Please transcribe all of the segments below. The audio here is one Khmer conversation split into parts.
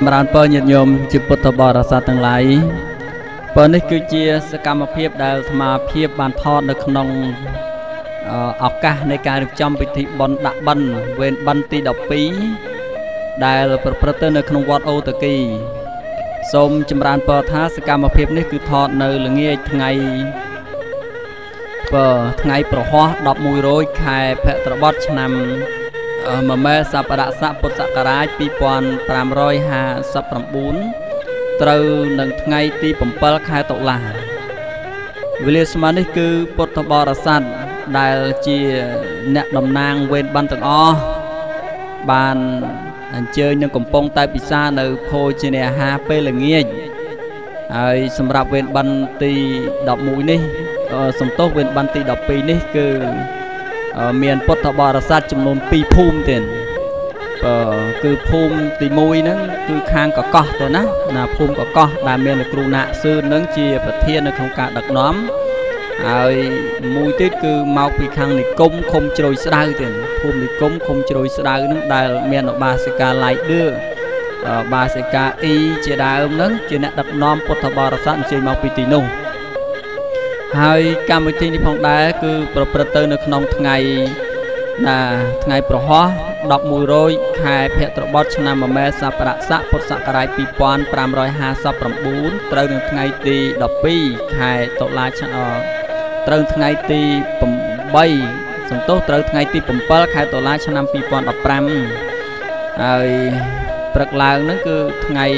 บรานเปิลญาติโยมจิปุตตบรสัตทั้งหลายเปิลนี่คือเจียสกรรมเพียบได้สมาเพียบบานทอดในขนมออกกะในการจำพิธีบอนดักบันเวนบันตีดอกปีได้ประเทศในขนมวัดโอตะกีสมจำรานเปิลท้าสกรรมเพียบนี่คือทอดในหลังเงี้ยไงเปิลไงประหัวดอกมวยโรยไข่แพะตระบดชนำมาเมื่อสัปดาห์สัปดาห์กราชปีปอน350สัปดาห์บุญตรึหนึ่งไงตีผมเปิลไข่ตกลาวิเลสมานี่คือพุทธบริษัทได้จีเนดำนางเวนบันตังอบานเจอยังกลมใต้ปิซาในโพจิเนียฮาเปลเงียสำหรับเวนบันตีดอกมุยนี่สมโตเวนบันตีดอกปีนี่คือเมียนพุทธบริษัทจำนวนปีภูมิเต็นคือภูมิตีมุยนั้นคือคางก็เต็นนะภูมิก็ได้เมียนกรุณาซื้อนั้นจีประเทศในโครงการดักน้อมมุยติดคือเมาปีคางในกลมคมโจยสดาเต็นภูมิในกลมคมโจยสดานั้นได้เมียนบาสิกาไลเดือบาสิกาอีเจดานั้นจีเนดักน้อมพุทธบริษัทจีเมาปีตีนุ่งให้การวิธีที่พองได้คือประเทศในขนมไงประหัวดอกมวยโรยไข่เพะตระบดชนะมาเมสัปดาห์สัพุทธศักราชปีปอน350ประบุนตรึงไงตีดอกปีไข่ตกลาชนะตรึงไงตีผมใบสมโตตรึงไงตีผมเปิลไข่ตกลาชนะปีปอน10ประกลางนั่นคือไง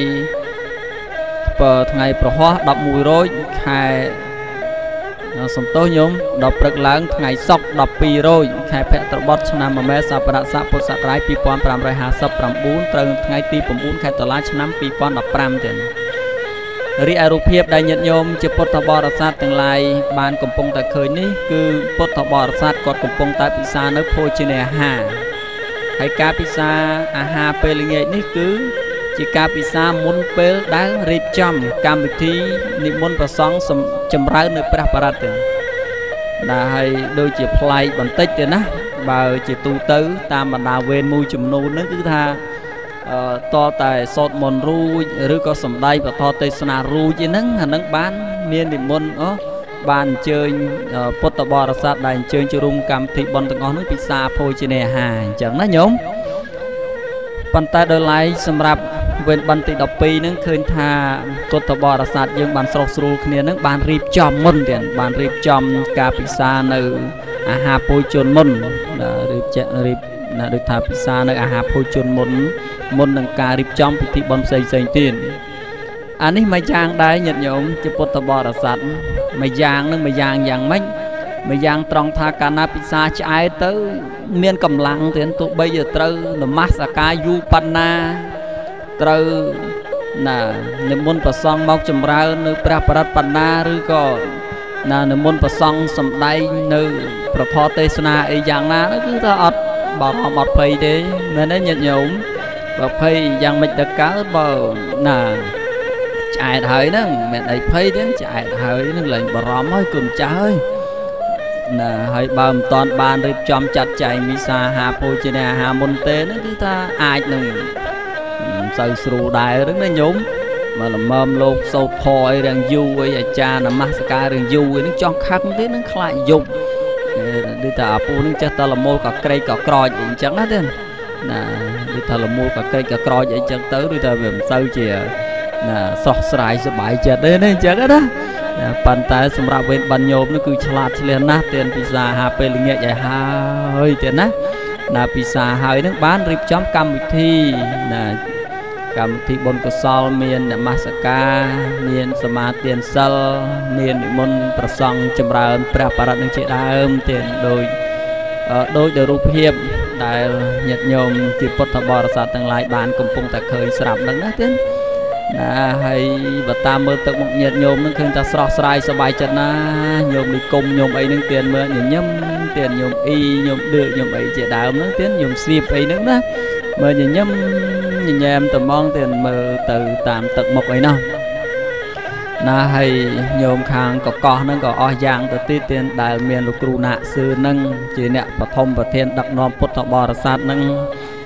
ประหัวดอกมวยโรยไข่สมโตโยมดอกปรึกล้างไงซอกดอกปีโรยไข่แพะตระบดชนะมาเมสัปดาห์สัพุทธศักราชปีปอน350ประบุนตรึงไงตีผมบุญไข่ตกลาชนะปีปอน15เดือนริอารุเพียบได้ญาติโยมจะพุทธบริษัททั้งหลายบานกำปงแต่เคยนี้คือพุทธบริษัทกอดกำปงแต่ปิซาเนื้อโพจิเนียฮาให้กาปิซาอาหาเปลิงเงนี่คือจีกาปิซามุนเปลได้รีบจำการวิธีนิมนต์ประสงค์จำร้ายในพระปรัตน์ได้โดยจีพลายบันทึกนะบ่าวจีตูเตอร์ตามบรรดาเวรมูจุมนูนั่นคือท่าต่อแต่สดมนรู้หรือก็สมได้ประทอเตสนารู้จีนั่งนั่งบ้านเมียนนิมนต์บ้านเจอพุทธบริษัทได้เจอจุรุมกรรมที่บนตะงอนนึกปิซาโพจิเนียหายจังนะโยมปันตาโดยไล่สำหรับเวนบันติดอกปีนั่งคืนท่าพุทธบริษัทยังบานสรุปสูเนี่ยนั่งบานรีบจอมมุนเดียนบานรีบจอมกาปิซาในอาหารโพจนมุนรีบโดยท่าปิซาในอาหารโพจนมุนนังการรีบจอมพิธีบนใส่ตีนอันนี้ไม่ยางได้หยัดโยมจะพุทธบริษัทไม่ยางนั่งไม่ยางอย่างไม่ยางตรองทาการนาปิซาใช้เตอเมียนกำลังเตียนตุใบเยอะเตอหนมัสกายูปันนาเตอในมณฑประซองมอกจำราในพระปรัตปันนาหรือก็ในมณฑประซองสมได้ในประพอเตสนาอย่างนั้นก็คือถ้าอดบอกอดเพย์เด้เมื่อนั้นหยัดโยมบอกเพย์ยังไม่ตะก้าบอกจ่ายเถยนั่งแม่ไอ้เพย์เด้จ่ายเถยนั่งเลยบรอมให้กลุ่มใจให้บางตอนบานรีบจอมจัดใจมิซาหาโพจิเนียหามนเตนั่นคือถ้าอายหนึ่งใส่สูได้หรือไม่ยุ่มมาละมโลกโซพอยเรื่องยูไอ้อาจารย์มาสกาเรื่องยูไอ้นึกจ้องคักนี่นึกคลายยุบดูแต่ปูนึกจะตะละโมกับเกรกับกรอยอย่างจังนั่นเองดูแต่ละโมกับเกรกับกรอยอย่างจังtớiดูแต่แบบเศร้าเจี๋ยสอดสายสบายจัดเลยนี่จังนะปันตาสำหรับเวทบัญโยมนั่นคือฉลาดเฉลียนะเตียนปิซาหาเปลิงเงี้ยใหญ่หายเตียนนะปิซาหายนึกบ้านรีบจ้อมกรรมวิธีกรรมที่บนกสลเมียนมาสกาเมียนสมาเตียนเซลเมียนมนประซองจำราญพระปรัตนึงเจดามเตียนโดยรูปเพียบได้หยัดโยมจิตพุทธบริษัททั้งหลายบ้านกำปงแต่เคยสลับนั่นนะเตียนให้บัตตามเมื่อตึกหยัดโยมนึกขึ้นจะสระสายสบายจัดนะโยมดีกลมโยมไอ้นึกเตียนเมื่อหย่มเตียนโยมอีโยมเดือโยมไอ้เจดามนึกเตียนโยมสีบไอ้นึกนะเมื่อหย่มnhìn em tầm mong tiền mờ từ tạm tận một ấy nàoให้โยมคางก็ก่อนั่งก็อ้อยางตัวตีเตียนได้เมียนลูกครูนาซื้อนั่งจีเนี่ยปฐมประเทศดักนอมพุทธบริษัทนั่ง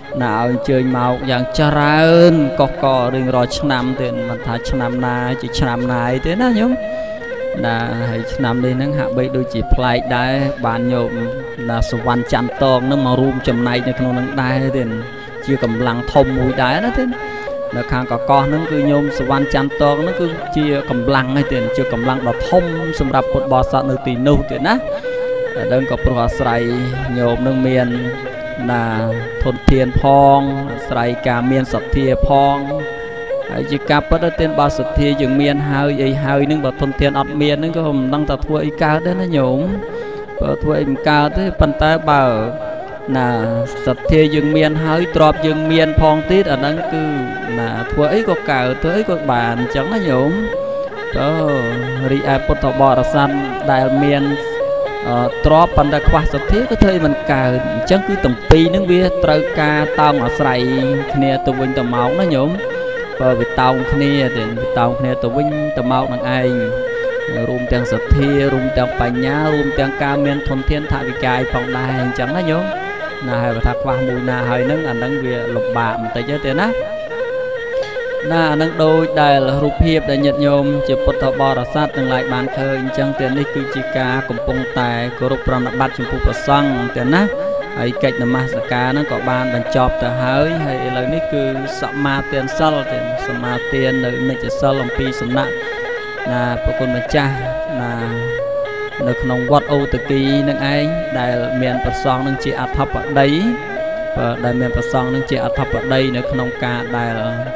nào chơi màu dạng trơn có riêng rồi năm thì mình thấy năm nay chỉ năm nay thế đó nhúng là năm đi nắng hạ bị đôi chỉ play đá bàn nhộm là số văn chăn to nó mà room chầm này thì nó nắng đá thì chưa cầm lăng thông mũi đá đó thế là khang có con nó cứ nhôm số văn chăn to nó cứ chia cầm lăng hay tiền chưa cầm lăng đỏ thông xung đập một bò sạt nơi tiền nâu tiền á đơn có pro sài nhôm nông miền là thôn thiên phong sài cả miền sập thia phong chỉ cặp đó tên bao sập thia dừng miền hơi nâng vào thôn thiên ọt miền nâng có hôm đăng tập thua ý cao đấy nó nhổm thua ý cao thế bàn tay bảo là sập thia dừng miền hơi trọp dừng miền phong tít ở đó cứ là thua ý có cào thua ý có bàn chẳng nó nhổm đó ri ai bột thọ bò san đại miền trọp bàn tay khoa sập thia có thể mình cào chẳng cứ tầm pi nước bia trâu ca tao ở sài nè tụi mình tầm máu nó nhổm và việc tàu kia thì tàu kia tụi mình tụi mau bằng ai rùm tiền sạch thia rùm tiền bánh nhá rùm tiền ca miền thôn thiên thả bị cài phòng đài chẳng nó nhớ là hai và thạc qua mùi na hơi nâng ảnh nâng về lục bạm tới chứ tiền á na nâng đôi đây là rụp hiệp để nhận nhôm chỉ bột thọ bò đã sát từng lại bàn khơi chẳng tiền đi cứ chỉ ca cùng bông tài của rụp rằm đã bắt chung phục và xăng tiền á hay cách nằm mà cả nó có bàn bàn chọp từ hơi hay lời ní cứ sắm ma tiền sal tiền sắm ma tiền nơi mình chỉ sal làm pi sắm nặng là bộ con mình cha là được nông quạt ô từ kỳ nâng anh đại miền bờ sông nâng chỉ áp thấp ở đấy và đại miền bờ sông nâng chỉ áp thấp ở đây nữa nông ca đại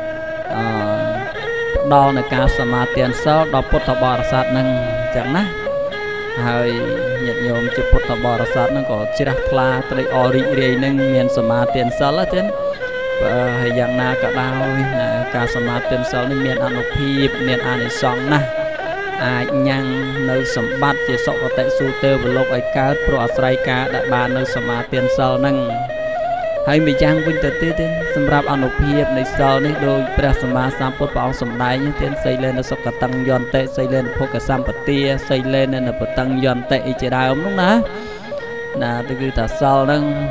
đo này ca sắm ma tiền sal đo bột thọ bò sát nâng chẳng ná hơi nhật nhôm chụp bột thọ bò sát nó có chỉ đặt pla tới ori đây nâng miền sắm ma tiền sal á chứ hay dạng na cả đau là ca sắm ma tiền sal nên miền ăn một hiệp miền ăn để song na ai nhang nơi sắm bát chỉ sọ có tại su tơ và lộc ai cá pro sài cá đại bàn nơi sắm ma tiền sal nâng hay bị trang vinh tới tết sắm rạp ăn một hiệp này sal này đôi pra sắm ma sam bột bảo sắm đáy như tiền xây lên nó sọc cả tăng giòn tệ xây lên phô cả sam bát tia xây lên nên là bột tăng giòn tệ chỉ đào ống đúng ná là từ từ ta sal nâng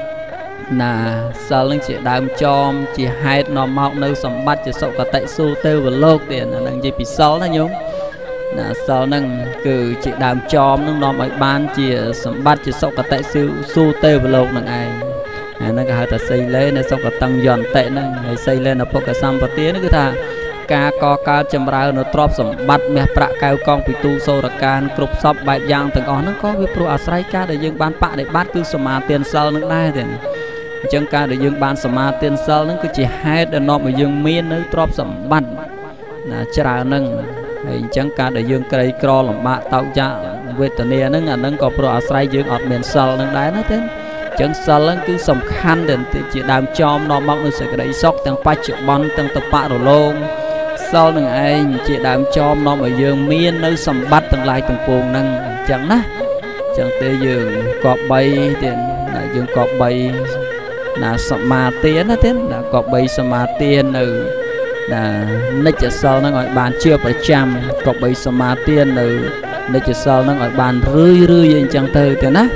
là sal nâng chỉ đào chom chỉ hai nó mọc nơi sắm bát chỉ sọc cả tại su tơ và lộc tiền là nâng gì bị sal nó nhúng là sal nâng cứ chỉ đào chom nâng nó mọi ban chỉ sắm bát chỉ sọc cả tại su tơ và lộc nâng ai nó cả hai ta xây lên nó xong cả tăng giòn tệ nó xây lên nó phô cả sam bát tia nó cứ thà ca co ca chầm rau nó trọp sắm bát mẹ bạ cao con bị tu sâu ra can cục sập bài giang từng nó có với pro asrai ca để dương ban bạ để bát cứ sắm ma tiền sal nó đây thì chân ca để dương ban sắm ma tiền sal nó cứ chỉ hai để nó mà dương miên nó trọp sắm bát là chả nâng chân ca để dương cây cro làm bạ tạo ra về tận này nó có pro asrai dương ọt miền sal nó đấy nó thế chân sal cứ sầm khăn để chỉ đàm chom nó mong nó sẽ cái đấy sóc tăng pa triệu bon tăng tập bạ rồi luôn sau này anh chỉ đàm chom nó mà dương miên nơi sầm bắt tăng lại từng cuồng năng chẳng ná chẳng tê dương cọp bay tiền là dương cọp bay là sầm ma tiền á thế là cọp bay sầm ma tiền ừ là nơi chợ sau nó gọi bàn chưa phải trăm cọp bay sầm ma tiền ừ nơi chợ sau nó gọi bàn rưỡi chẳng tê tiền á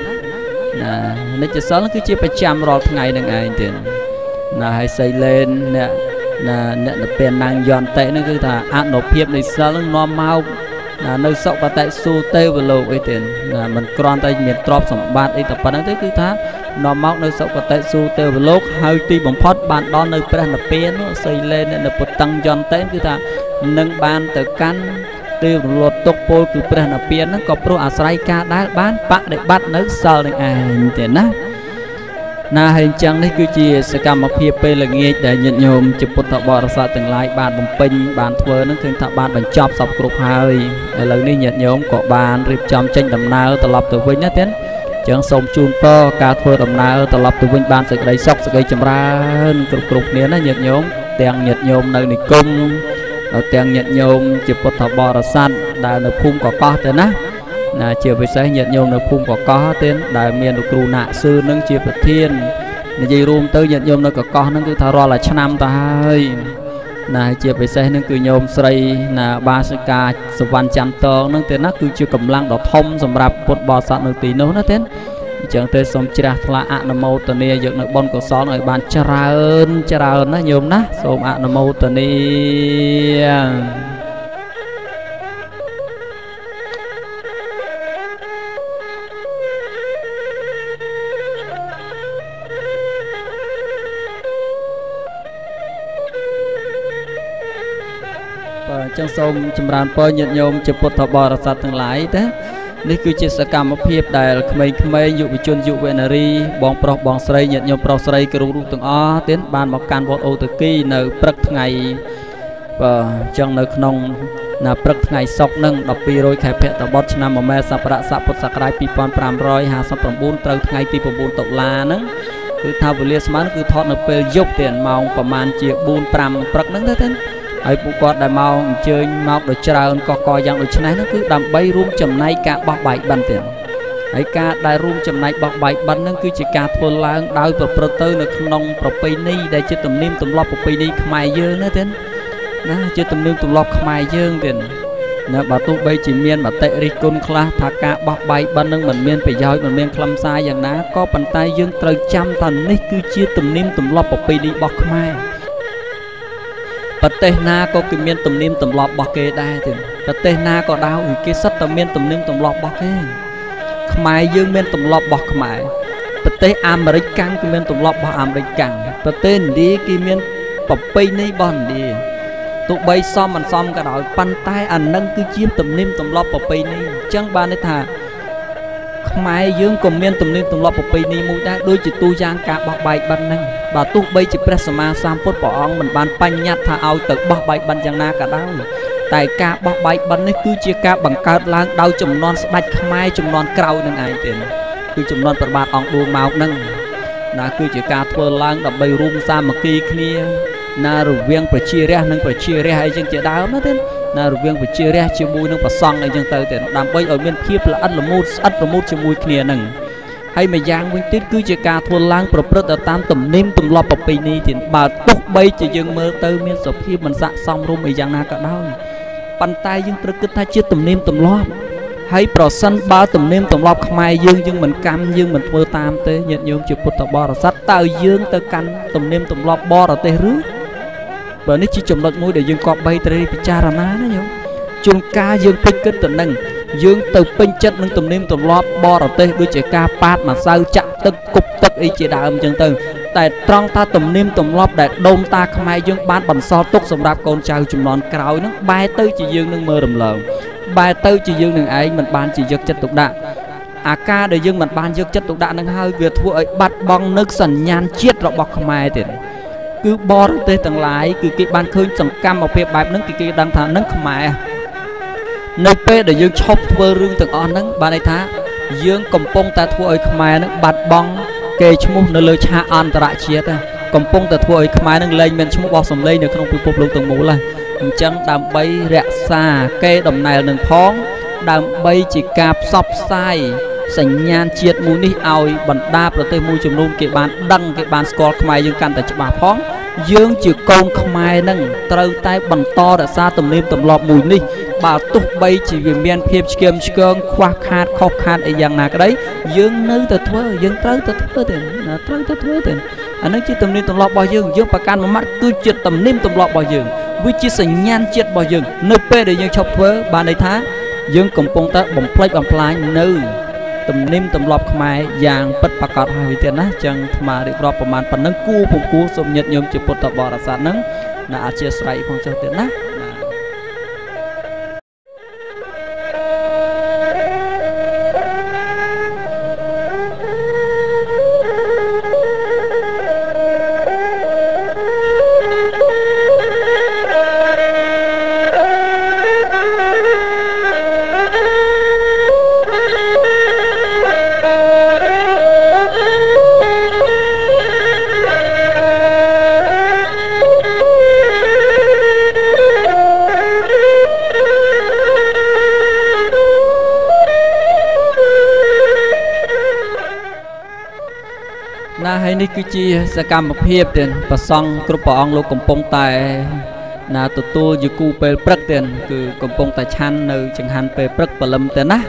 là nó chỉ số nó cứ chia 100 rồi ngày này ngày tiền là hay xây lên nè là tiền năng giòn tệ nó cứ thà ăn nộp hiệp này sao nó mau là nơi sọc và tại su tê và lô cái tiền là mình con tay miền trọp sòng bát đi tập bản thế cứ thà nó mau nơi sọc và tại su tê và lô hơi ti bóng phốt bạn đó nơi bên là pin nó xây lên là một tăng giòn tệ cứ thà nâng ban từ căn từ lột tốc pol từ bên là pin nó có pro asrai ca đá bán bạc để bắt nước sờ này tiền á na hình chẳng đấy cứ chỉ sẽ cầm một hiệp là nghe để nhận nhôm chụp bột thọ bò ra từng lại bàn bồng pin bàn thưa nó thường thọ bàn bàn chop sọc cục hơi lần đi nhận nhôm có bàn rịp chom tranh đầm nào tập lập từ vinh nhất tiến chẳng sông chun to cá thưa đầm nào tập lập từ vinh bàn sẽ đầy sọc sẽ gây chầm ra cục nến nó nhận nhôm tiền nhận nhôm nơi này cung tiền nhận nhôm chụp bột thọ bò ra săn đã được phun có co thế ná là chiều về sáng nhận nhôm được phun có tên đại miền được cừu nạ sư nâng chiều bậc thiên là gì luôn tới nhận nhôm nó có nó cứ thà ro là trăm năm ta hơi là chiều về sáng nó cứ nhôm xây là ba sợi ca sập văn chăn to nó tên nó cứ chưa cầm lăng đỏ thông sầm rạp bột bò sạt nửa tí nó tên ចឹងទេសូមជ្រះថ្លាអនុមោទនាយកនៅបុណ្យកុសលឲ្យបានច្រើនណាញោមណាសូមអនុមោទនាចឹងសូមចម្រើនពរញាតិញោមជាពុទ្ធបរិស័ទទាំងឡាយទេនេះគឺជាសកម្មភាពដែលក្មេងៗយុវជនយុវនារីបងប្រុសបងស្រីញាតិញោមប្រុសស្រីគ្រប់រូបទាំងអស់ទៀតបានមកកាន់វត្តអូតគីនៅព្រឹកថ្ងៃចឹងនៅក្នុងព្រឹកថ្ងៃសុក្រនឹង12រោចខែភទ្របទឆ្នាំមមែសករាជពុទ្ធសករាជ2559ត្រូវថ្ងៃទី9តុលាហ្នឹងគឺថាវេលាស្មើគឺថតនៅពេលយប់ទៀតម៉ោងប្រហែលជា4-5ព្រឹកហ្នឹងទេហើយពួកគាត់ដែលមកអញ្ជើញមកដោយច្រើនកយ៉ាងដូចនេះហ្នឹងគឺដើម្បីរួមចំណែកការបោះបាយបិណ្ឌទៀតហើយការដែលរួមចំណែកបោះបាយបិណ្ឌហ្នឹងគឺជាការធ្វើឡើងដោយប្រព្រឹត្តទៅនៅក្នុងប្រពៃណីដែលជាទំនៀមទម្លាប់ប្រពៃណីខ្មែរយើងណាទៀតណាជាទំនៀមទម្លាប់ខ្មែរយើងទៀតណាបើទោះបីជាមានមតិរិះគន់ខ្លះថាការបោះបាយបិណ្ឌហ្នឹងមិនមានប្រយោជន៍មិនមានខ្លឹមសារយ៉ាងណាក៏ប៉ុន្តែយើងត្រូវចាំថានេះគឺជាទំនៀមទម្លាប់ប្រពៃណីរបស់ខ្មែរប្រទេសណាក៏គេមានទំនៀមទម្លាប់របស់គេដែរទេប្រទេសណាក៏ដោយគេសិតតែមានទំនៀមទម្លាប់របស់គេខ្មែរយើងមានទម្លាប់របស់ខ្មែរប្រទេសអាមេរិកកាំងគេមានទម្លាប់របស់អាមេរិកកាំងប្រទេសឥណ្ឌាគេមានប្រពៃណីរបស់ឥណ្ឌាទោះបីសមមិនសមក៏ដោយប៉ុន្តែអានឹងគឺជាទំនៀមទម្លាប់ប្រពៃណីអញ្ចឹងបានន័យថាខ្មែរយើងក៏មានទំនៀមទម្លាប់ប្រពៃណីមួយដែរដូចជាទូយ៉ាងការបោះបាយបិណ្ឌហ្នឹងបើទោះបីជាព្រះសម្មាសម្ពុទ្ធព្រះអង្គមិនបានបញ្ញត្តិថាឲ្យទៅបោះបាយបិណ្ឌយ៉ាងណាក៏ដោយតែការបោះបាយបិណ្ឌនេះគឺជាការបង្កើតឡើងដោយចំនួនស្ដេចខ្មែរចំនួនក្រោយនឹងឯងទៀតគឺចំនួនព្រះបាទអង្គឌួងមកហ្នឹងណាគឺជាការធ្វើឡើងដើម្បីរួមសាមគ្គីគ្នាណារវាងប្រជារាស្ត្រនិងប្រជារាស្ត្រអីចឹងជាដើមណាទៀតណារវាងប្រជារាស្ត្រជាមួយនឹងប្រសង់អីចឹងទៅទៀតដើម្បីឲ្យមានភាពល្អិតល្មូតស្អិតល្មូតជាមួយគ្នាហ្នឹងហើយម្យ៉ាងវិញទៀតគឺជាការធ្វើឡើងប្រព្រឹត្តទៅតាមទំនៀមទម្លាប់ប្រពៃណីទៀតបើទោះបីជាយើងមើលទៅមានសភាពមិនស័ក្តិសមរម្យអីយ៉ាងណាក៏ដោយប៉ុន្តែយើងត្រូវគិតថាជាទំនៀមទម្លាប់ហើយប្រសិនបើទំនៀមទម្លាប់ខ្មែរយើងមិនកម្មយើងមិនធ្វើតាមទេញាតិញោមជាពុទ្ធបរិស័ទតើយើងទៅកាន់ទំនៀមទម្លាប់បរទេសឬបើនេះជាចំណុចមួយដែលយើងគប្បីត្រូវពិចារណាណាញោមជួនកាលយើងពេញគិតទៅនឹងយើងទៅពេញចិត្តនឹងទំនៀមទម្លាប់បរទេសដូចជាការប៉ាតម្សៅចាក់ទឹកគប់ទឹកអីជាដើមអញ្ចឹងទៅតែត្រង់ថាទំនៀមទម្លាប់ដែលដូនតាខ្មែរយើងបានបន្សល់ទុកសម្រាប់កូនចៅជំនាន់ក្រោយហ្នឹងបែរទៅជាយើងនឹងមើលរំលងបែរទៅជាយើងនឹងឯងមិនបានជាយកចិត្តទុកដាក់អាការដែលយើងមិនបានយកចិត្តទុកដាក់នឹងហើយវាធ្វើឲ្យបាត់បង់នូវសញ្ញាណជាតិរបស់ខ្មែរទៀតគឺបរទេសទាំងឡាយគឺគេបានឃើញសកម្មភាពបែបហ្នឹងគេដឹងថានឹងខ្មែរនៅពេលដែលយើងឈប់ធ្វើរឿងទាំងអស់ហ្នឹងបានន័យថាយើងកំពុងតែធ្វើឲ្យខ្មែរហ្នឹងបាត់បង់គេឈ្មោះនៅលើឆាកអន្តរជាតិកំពុងតែធ្វើឲ្យខ្មែរហ្នឹងលែងមានឈ្មោះបោះសម្លេងនៅក្នុងពិភពលោកទាំងមូលហើយអញ្ចឹងដើម្បីរក្សាគេដំណើរនឹងផងដើម្បីជាការផ្សព្វផ្សាយសញ្ញាណជាតិមួយនេះឲ្យបណ្ដាប្រទេសមួយចំនួនគេបានដឹងគេបានស្គាល់ខ្មែរយើងកាន់តែច្បាស់ផងយើងជាកូនខ្មែរនឹងត្រូវតែបន្តរក្សាទំនៀមទម្លាប់មួយនេះបើទោះបីជាវាមានភាពឆ្កៀមឆ្កងខ្វះខាតខុសខាតអីយ៉ាងណាក្តីយើងនៅតែធ្វើយើងត្រូវតែធ្វើទេណាត្រូវតែធ្វើទេអានេះជាទំនៀមទម្លាប់របស់យើងប្រកាន់មួយម៉ាត់គឺជាទំនៀមទម្លាប់របស់យើងវាជាសញ្ញាណជាតិរបស់យើងនៅពេលដែលយើងឈប់ធ្វើបានន័យថាយើងកំពុងតែបំផ្លិចបំផ្លាញនៅទំនៀមទម្លាប់ខ្មែរយ៉ាងពិតប្រាកដហើយទៀតណាចឹងថ្មរៀបរាប់ប្រមាណប៉ុណ្ណឹងគួរពងគួរសូមញាតិញោមជាពុទ្ធបរិស័ទហ្នឹងណាអធិស្ឋានផងចុះទៀតណាហើយនេះគឺជាសកម្មភាពទៀតប្រសង់គ្រប់ព្រះអង្គលោកកំពុងតែណាទទួលយគូពេលព្រឹកទៀតគឺកំពុងតែឆាន់នៅចង្ហាន់ពេលព្រឹកព្រលឹមទៀតណា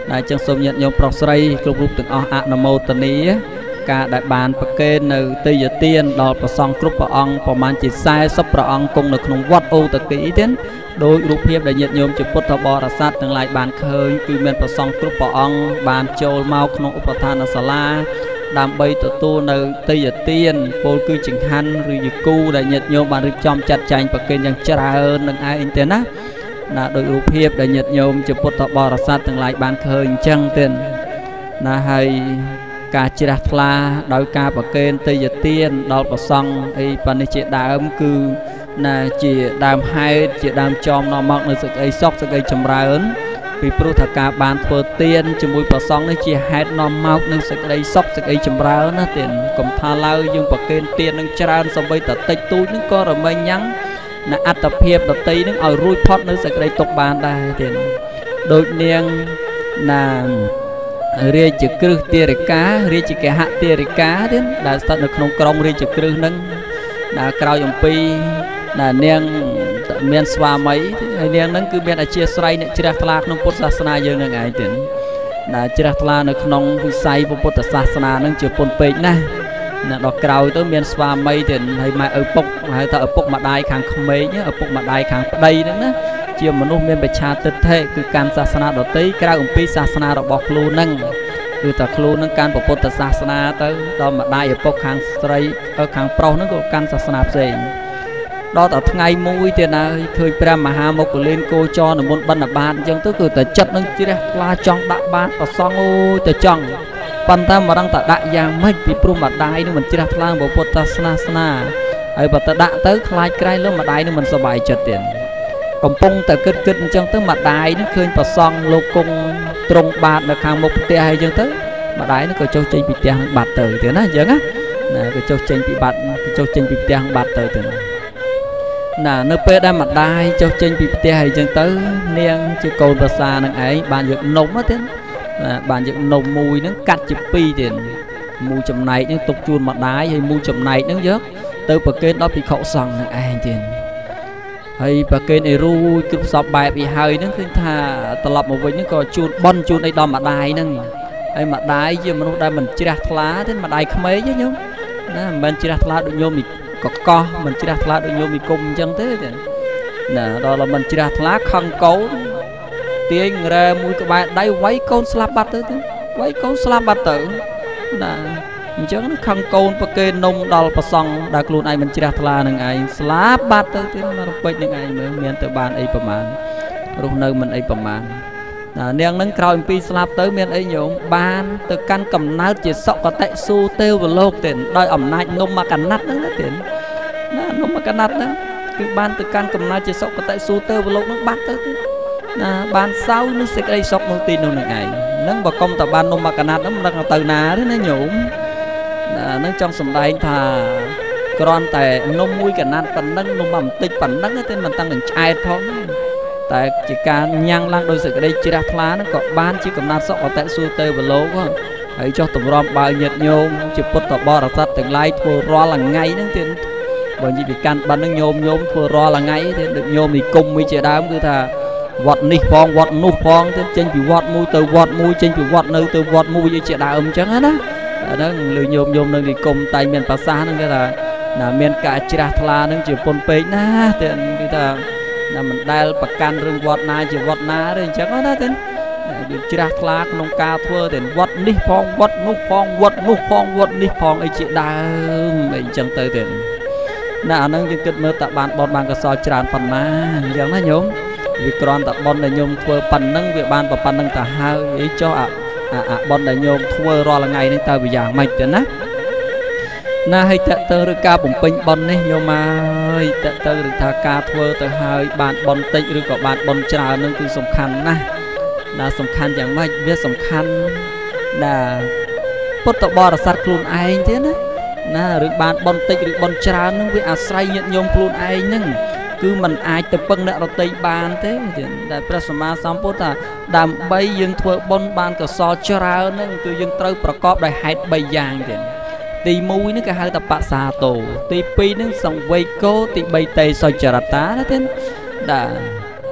ដែលចឹងសូមញាតិញោមប្រុសស្រីគ្រប់រូបទាំងអស់អនុមោទនាការដែលបានប្រគេននៅទេយទានដល់ព្រះសង្ឃគ្រប់ព្រះអង្គប្រមាណជា40ព្រះអង្គគង់នៅក្នុងវត្តអូតកីទៀតដោយរូបភាពដែលញាតិញោមជាពុទ្ធបរិស័ទទាំងឡាយបានឃើញគឺមានព្រះសង្ឃគ្រប់ព្រះអង្គបានចូលមកក្នុងឧបឋានសាលាដើម្បីទទួលនៅទេយទានពលគឺចង្ហាន់ឬយគូដែលញាតិញោមបានរៀបចំចាត់ចែងប្រគេនយ៉ាងច្រើននឹងឯងទេណាដោយរូបភាពដែលញាតិញោមជាពុទ្ធបរិស័ទទាំងឡាយបានឃើញអញ្ចឹងទេណាហើយការជ្រះថ្លាដោយការប្រគេនទេយទានដល់ព្រះសង្ឃអីប៉ុណ្នេះជាដើមគឺណាជាដើមហេតុជាដើមចំនាំមកនៅសេចក្តីសុខសេចក្តីចម្រើនពីព្រោះថាការបានធ្វើទានជាមួយព្រះសង្ឃនេះជាហេតុនាំមកនៅសេចក្តីសុខសេចក្តីចម្រើនណាទានកុំថាឡើយយើងប្រគេនទាននឹងច្រើនសម្បីតែតិចតួចនឹងក៏រមែងញ៉ាំងណាអត្តភាពដតីនឹងឲ្យរួចផុតនៅសេចក្តីទុក្ខបានដែរទៀតដូចនាងណារាជគ្រឹះទារិការាជកហទារិកាទៀតដែលស្ថិតនៅក្នុងក្រុងរាជគ្រឹះនឹងដែលក្រោយអំពីដែលនាងមានស្វាមីហើយនាងនឹងគឺមានអធិស្រ័យអ្នកជ្រះថ្លាក្នុងពុទ្ធសាសនាយើងនឹងឯងទៀតដែលជ្រះថ្លានៅក្នុងវិស័យពុទ្ធសាសនានឹងជាពុនពេកណាស់ដល់ក្រោយទៅមានស្វាមីទៀតហើយម៉ែឪពុកហៅថាឪពុកម្ដាយខាងក្មេងឪពុកម្ដាយខាងប្តីហ្នឹងណាជាមនុស្សមានបច្ឆាទិដ្ឋិគឺកាន់សាសនាដទៃក្រៅអំពីសាសនារបស់ខ្លួនហ្នឹងគឺថាខ្លួននឹងកាន់ពុទ្ធសាសនាទៅដល់ម្ដាយឪពុកខាងស្រីខាងប្រុសហ្នឹងក៏កាន់សាសនាផ្សេងដល់តែថ្ងៃមួយទៀតហើយឃើញព្រះមហាមុគលានគោចរនិមន្តបិណ្ឌបាតអញ្ចឹងទៅគឺតែចិត្តនឹងជ្រះថ្លាចង់ដាក់បាតប្រសងអូយទៅចង់ប៉ុន្តែមករងតែដាក់យ៉ាងម៉េចពីព្រោះម្ដាយនឹងមិនជ្រះថ្លាពុទ្ធសាសនាហើយបើទៅដាក់ទៅខ្លាចក្រែងលើម្ដាយនឹងមិនសប្បាយចិត្តទៀតកំពុងតែគិតអញ្ចឹងទៅម្ដាយនឹងឃើញប្រសងលោកគង់ត្រង់បាតនៅខាងមុខផ្ទះហើយអញ្ចឹងទៅម្ដាយនឹងក៏ចុះចេញពីផ្ទះនឹងបាត់ទៅទៀតណាអញ្ចឹងណាក៏ចុះចេញពីបាត់ចុះចេញពីផ្ទះបាត់ទៅទៀតណានៅពេលដែលម្ដាយចុះចេញពីផ្ទះហើយអញ្ចឹងទៅនាងជាកូនប្រសានឹងឯងបានយកនំទៀតបានយកនំមួយហ្នឹងកាត់ជាពីរទៀតមួយចំណែកហ្នឹងទុកជូនម្ដាយហើយមួយចំណែកហ្នឹងយកទៅប្រគេនដល់ភិក្ខុសង្ឃនឹងឯងទៀតហើយប្រគេនឲ្យរួចគ្រប់សពបែបពីហើយហ្នឹងឃើញថាត្រឡប់មកវិញហ្នឹងក៏ជូនបន់ជូនឲ្យដល់ម្ដាយហ្នឹងហើយម្ដាយជាមនុស្សដែលមិនជ្រះថ្លាទេម្ដាយក្មេងទេញោមណាមិនមែនជ្រះថ្លាដូចញោមនេះកកោះមិនជ្រះថ្លាដូចញោមនិគមអញ្ចឹងទេណាដល់មិនជ្រះថ្លាខឹងកូនទាញរ៉ែមួយក្បែរដៃវាយកូនស្លាប់បាត់ទៅវាយកូនស្លាប់បាត់ទៅណាអញ្ចឹងខឹងកូនប្រគេននំដល់ប្រសង់ដែលខ្លួនឯងមិនជ្រះថ្លានឹងឯងស្លាប់បាត់ទៅទៀតមករំពេចនឹងឯងមើលមានទៅបានអីប្រមាណរស់នៅមិនអីប្រមាណនាងនឹងក្រោយអំពីស្លាប់ទៅមានអីញោមបានទៅកាន់កំណើតជាសុគតិសូរទេវលោកទៀតដោយអំណាចនំមកណាត់ហ្នឹងទៀតណានំមកណាត់ហ្នឹងគឺបានទៅកាន់កំណើតជាសុគតិសូរទេវលោកហ្នឹងបាត់ទៅទៀតណាបានសៅនឹងសេចក្តីសុខនោះទីនោះនឹងឯងហ្នឹងបើកុំតបាននំមកណាត់ហ្នឹងមិនដឹងទៅណាទេណាញោមណាហ្នឹងចង់សម្ដែងថាគ្រាន់តែនំមួយកណាត់ប៉ុណ្ណឹងនំបន្តិចប៉ុណ្ណឹងទេមិនតាំងនឹងឆ្អែតផងតែជាការញ៉ាំងឡើងដោយសេចក្តីជ្រះថ្លាហ្នឹងក៏បានជាកំណត់សុខអតិសុទេវលោកហើយចុះតម្រាំបើញាតិញោមជាពុទ្ធបរិស័ទទាំងឡាយធ្វើរាល់ថ្ងៃហ្នឹងទៀតបើនិយាយពីកាន់បិណ្ឌហ្នឹងញោមធ្វើរាល់ថ្ងៃទៀតដូចញោមនិគមមួយជាដើមគឺថាវត្តនេះផងវត្តនោះផងទៀតចេញពីវត្តមួយទៅវត្តមួយចេញពីវត្តនៅទៅវត្តមួយជាដើមអញ្ចឹងណាអាហ្នឹងលើញោមនៅនិគមតែមានប្រសាសន៍ហ្នឹងគេថាណាមានការជ្រះថ្លាហ្នឹងជាពុនពេកណាទៀតគឺថាណាមិនដែលប្រកាន់រឿងវត្តណាជាវត្តណាទេអញ្ចឹងណាទេយើងជ្រះថ្លាក្នុងការធ្វើតែវត្តនេះផងវត្តនោះផងវត្តនោះផងវត្តនេះផងអីជាដើមអីអញ្ចឹងទៅទេណាអាហ្នឹងយើងគិតមើលតើបានបនបានកសលច្រើនប៉ុណ្ណាអញ្ចឹងណាញោមវាគ្រាន់តែបនដែលញោមធ្វើប៉ុណ្ណឹងវាបានប៉ុណ្ណឹងទៅហើយអីចុះអាបនដែលញោមធ្វើរាល់ថ្ងៃនេះតើវាយ៉ាងម៉េចទៅណាណាឲ្យតើទៅឬការបំពេញបននេះញោមហើយតើទៅឬថាការធ្វើទៅហើយបានបនតិចឬក៏បានបនច្រើននឹងគឺសំខាន់ណាស់ណាសំខាន់យ៉ាងម៉េចវាសំខាន់ណាពុទ្ធបរិស័ទខ្លួនឯងទេណាឬបានបនតិចឬបនច្រើននឹងវាអាស្រ័យញាតិញោមខ្លួនឯងហ្នឹងគឺมันអាចទៅពឹងអ្នករតីបានទេតែព្រះសម្មាសម្ពុទ្ធថាដើម្បីយើងធ្វើបុណ្យបានកុសលច្រើនហ្នឹងគឺយើងត្រូវប្រកបដោយហេតុ3យ៉ាងទៀតទី1នេះគេហៅថាបសាទោទី2ហ្នឹងសង្វេគោទី3តេសុចរតាណាទេ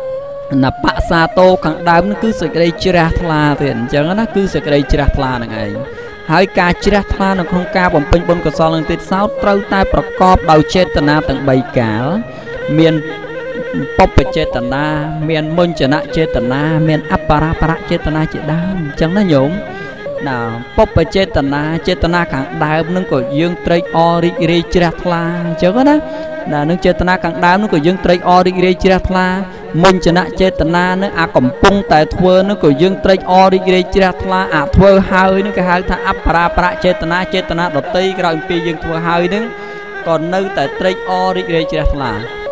ណាបសាតោខាងដើមនោះគឺសេចក្តីជ្រះថ្លាទៀតអញ្ចឹងណាគឺសេចក្តីជ្រះថ្លានឹងឯងហើយការជ្រះថ្លានៅក្នុងការបំពេញបុណ្យកុសលនឹងទៀតសោតត្រូវតែប្រកបដោយចេតនាទាំង3កាលមានបព្វចេតនាមានមុញ្ចនៈចេតនាមានអបរាបរៈចេតនាជាដើមអញ្ចឹងណាញោមណាបព្វចេតនាចេតនាខាងដើមនឹងក៏យើងត្រេកអររីករាយជ្រះថ្លាអញ្ចឹងណានឹងចេតនាខាងដើមនឹងក៏យើងត្រេកអររីករាយជ្រះថ្លាមុញ្ចនៈចេតនានឹងអាកំពុងតែធ្វើនឹងក៏យើងត្រេកអររីករាយជ្រះថ្លាអាធ្វើហើយនឹងគេហៅថាអបរាបរៈចេតនាដតីក្រោយពីយើងធ្វើហើយនឹងក៏នៅតែត្រេកអររីករាយជ្រះថ្លា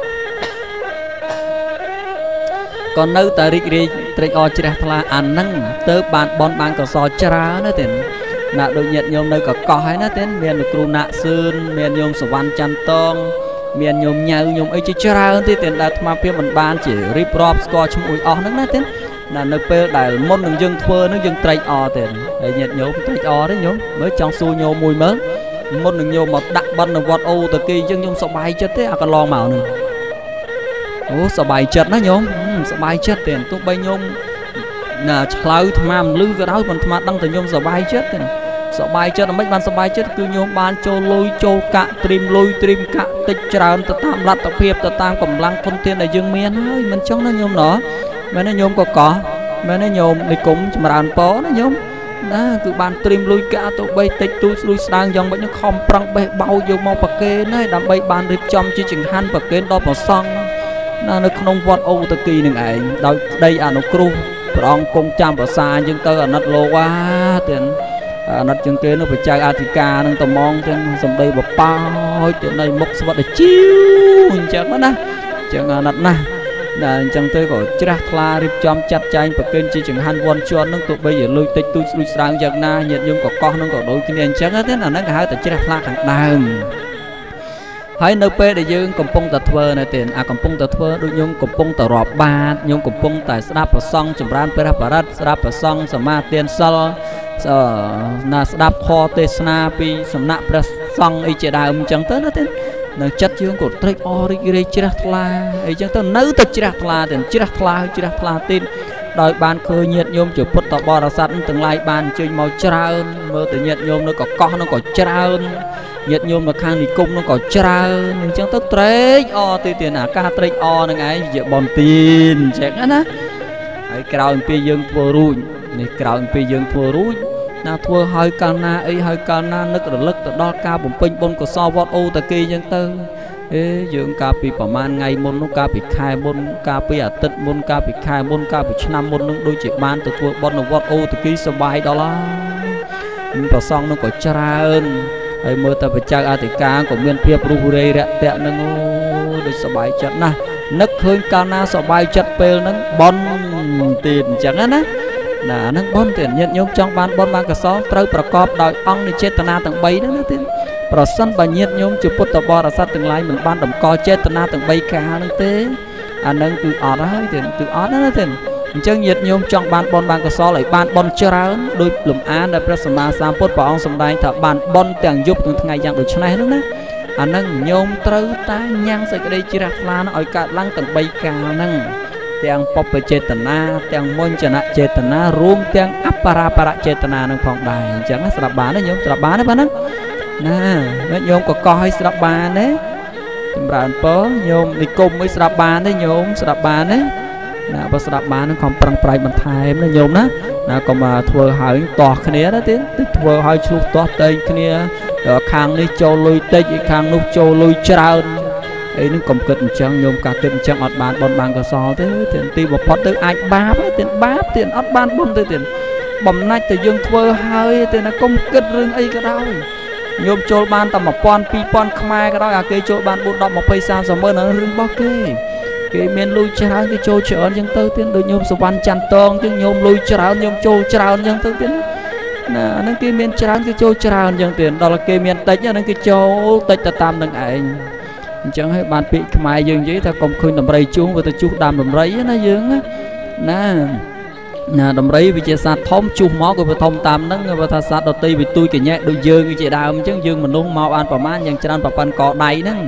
ក៏នៅតែរីករាយត្រេកអរជ្រះថ្លាអានឹងទៅបានបនបានកសលច្រើនណាទេណាដូចញាតិញោមនៅកកោះហើយណាទេមានលោកគ្រូណាក់សឿនមានញោមសវណ្ណច័ន្ទតងមានញោមញ៉ៅញោមអីជាច្រើនទេតែដែលអាត្មាភាពមិនបានជារៀបរាប់ស្គាល់ឈ្មោះអស់ហ្នឹងណាទេណានៅពេលដែលមុននឹងយើងធ្វើហ្នឹងយើងត្រេកអរទេហើយញាតិញោមត្រេកអរទេញោមមើលចង់សួរញោមមួយមើលមុននឹងញោមមកដាក់បិណ្ឌនៅវត្តអូតាគីអញ្ចឹងញោមសប្បាយចិត្តទេអាកន្លងមកហ្នឹងអូសប្បាយចិត្តណាញោមសប្បាយចិត្តទេទោះបីញោមណាឆ្លើយអាត្មាមិនលឺក៏ដោយប៉ុន្តែអាត្មាដឹងតែញោមសប្បាយចិត្តទេសប្បាយចិត្តមិនបានសប្បាយចិត្តគឺញោមបានចូលលុយចូលកាក់ត្រៀមលុយត្រៀមកាក់តិចច្រើនទៅតាមលទ្ធភាពទៅតាមកម្លាំងធនធានដែលយើងមានហើយមិនចង់ណាញោមណោះមែនទេញោមកកោះមែនទេញោមនិគមចម្រើនពរណាញោមណាគឺបានត្រៀមលុយកាក់ទៅបីតិចទូស្រួយស្ដាងយ៉ាងម៉េចនឹងខំប្រឹងបេះបោយកមកប្រគេនហើយដើម្បីបានរៀបចំជាចង្ហាន់ប្រគេនដល់ព្រះសង្ឃណានៅក្នុងវត្តអូតាគីនឹងឯងដោយក្តីអនុគ្រោះព្រះអង្គគង់ចាំប្រសាអញ្ចឹងទៅអាណិតលោកវ៉ាទៀតអាណិតជាងគេនោះបច្ចៅអធិការនឹងត្មងទាំងសម្ដីបបោចទៅនៃមុខស្វិតជីវអញ្ចឹងណាអញ្ចឹងអាណិតណាស់ដែលអញ្ចឹងទៅក៏ជ្រះថ្លារៀបចំចាត់ចែងប្រគេនជាចង្ហាន់វ័នជន់នឹងទោះបីជាលុយតិចទូចស្រួយស្រាងយ៉ាងណាញាតិញោមកកោះនឹងក៏ដូចគ្នាអញ្ចឹងទេអាហ្នឹងគេហៅតែជ្រះថ្លាខាងដើមហើយនៅពេលដែលយើងកំពុងតែធ្វើនៅទេអាកំពុងតែធ្វើដូចញោមកំពុងតែរាប់បាតញោមកំពុងតែស្ដាប់ប្រសង់ចម្រើនព្រះបរិត្តស្ដាប់ប្រសង់សមាទានសិលណាស្ដាប់ខទេសនាពីសំណាក់ព្រះសង្ឃអីជាដើមអញ្ចឹងទៅណាទេនៅចិត្តយើងក៏ត្រេកអររីករាយជ្រះថ្លាអីចឹងទៅនៅតែជ្រះថ្លាទេជ្រះថ្លាទៀតដោយបានឃើញញាតិញោមជាពុទ្ធបរិស័ទទាំងឡាយបានអញ្ជើញមកច្រើនមើលទៅញាតិញោមនៅកកោះនោះក៏ច្រើនញាតិញោមនៅខាងនិគមនោះក៏ច្រើនអញ្ចឹងទៅត្រេកអរទៀតអាការត្រេកអរនឹងឯងជាបនទានអញ្ចឹងណាហើយក្រោយពីយើងធ្វើរួចនេះក្រោយពីយើងធ្វើរួចណាធ្វើឲ្យកាលណាអីឲ្យកាលណានឹករលឹកទៅដល់ការបំពេញបុណ្យកុសលវត្តអូតាគីអញ្ចឹងទៅយើងកាលពីប្រហែលថ្ងៃមុននោះកាលពីខែមុនកាលពីអាទិត្យមុនកាលពីខែមុនកាលពីឆ្នាំមុននោះដូចជាបានទៅធ្វើបុណ្យនៅវត្តអូតាគីសប្បាយដល់ហើយប្រសងនោះក៏ច្រើនហើយមើលតែបច្ចៅអធិការក៏មានភាពរុះរាយរាក់ទាក់នឹងអូដូចសប្បាយចិត្តណាស់នឹកឃើញកាលណាសប្បាយចិត្តពេលហ្នឹងបុណ្យទៀតអញ្ចឹងណាណាហ្នឹងបុណ្យទៀតញាតិញោមចង់បានបុណ្យបានកុសលត្រូវប្រកបដោយអង្គនៃចេតនាទាំង3ហ្នឹងណាទៀតប្រសិនបើញាតិញោមជាពុទ្ធបរិស័ទទាំងឡាយមិនបានតម្កល់ចេតនាទាំង3កាលហ្នឹងទេអាហ្នឹងគឺអត់ហើយទៀតគឺអត់ណាទៀតអញ្ចឹងញាតិញោមចង់បានបុណ្យបានកុសលឲ្យបានបុណ្យច្រើនដោយលំអានដែលព្រះសម្មាសម្ពុទ្ធព្រះអង្គសម្ដែងថាបានបុណ្យទាំងយប់ទាំងថ្ងៃយ៉ាងដូចនេះហ្នឹងណាអាហ្នឹងញោមត្រូវតែញ៉ាំងសេចក្តីជ្រះថ្លាឲ្យកើតឡើងទាំង3កាលហ្នឹងទាំងបព្វចេតនាទាំងមុញ្ចនៈចេតនារួមទាំងអបរាបរៈចេតនានឹងផងដែរអញ្ចឹងស្ដាប់បានទេញោមស្ដាប់បានទេបាទហ្នឹងណាញោមក៏កោះឲ្យស្ដាប់បានទេចម្រើនពរញោមនិគមឲ្យស្ដាប់បានទេញោមស្ដាប់បានទេណាបើស្ដាប់បាននឹងខំប្រឹងប្រែងបន្ថែមណាញោមណាកុំធ្វើហើយតោះគ្នាណាទៀតធ្វើឲ្យឆ្លុះតោះតែងគ្នាខាងនេះចូលលុយតិចឯខាងនោះចូលលុយច្រើនអីនឹងកុំគិតអញ្ចឹងញោមការគិតអញ្ចឹងអត់បានបុណ្យបានកុសលទេទីបំផុតទៅអាចបាបទៀតបាបទៀតអត់បានបុណ្យទៅទៀតបំណាច់តែយើងធ្វើហើយទេណាកុំគិតរឿងអីក៏ដោយញោមចូលបានតែ1000 2000ខ្មែរក៏ដោយអាគេចូលបាន4 10 20 30ម៉ឺនរឿងរបស់គេមានលុយច្រើនគេចូលច្រើនអញ្ចឹងទៅទៀតដូចញោមសវណ្ណច័ន្ទតងអញ្ចឹងញោមលុយច្រើនញោមចូលច្រើនអញ្ចឹងទៅទៀតណាហ្នឹងគេមានច្រើនគេចូលច្រើនអញ្ចឹងទៀតដល់គេមានតិចហ្នឹងគេចូលតិចទៅតាមនឹងឯងអញ្ចឹងហើយបានពាក្យខ្មែរយើងនិយាយថាកុំឃើញដំរីជួងវាទៅជួសដើមដំរីណាយើងណាដំរីវាជាសត្វធំជួសមកក៏វាធំតាមហ្នឹងវាថាសត្វដតីវាទួយកញ្ញែដូចយើងជាដើមអញ្ចឹងយើងមនុស្សមកបានប្រមាណយ៉ាងច្រើនប្រព័ន្ធកដៃហ្នឹង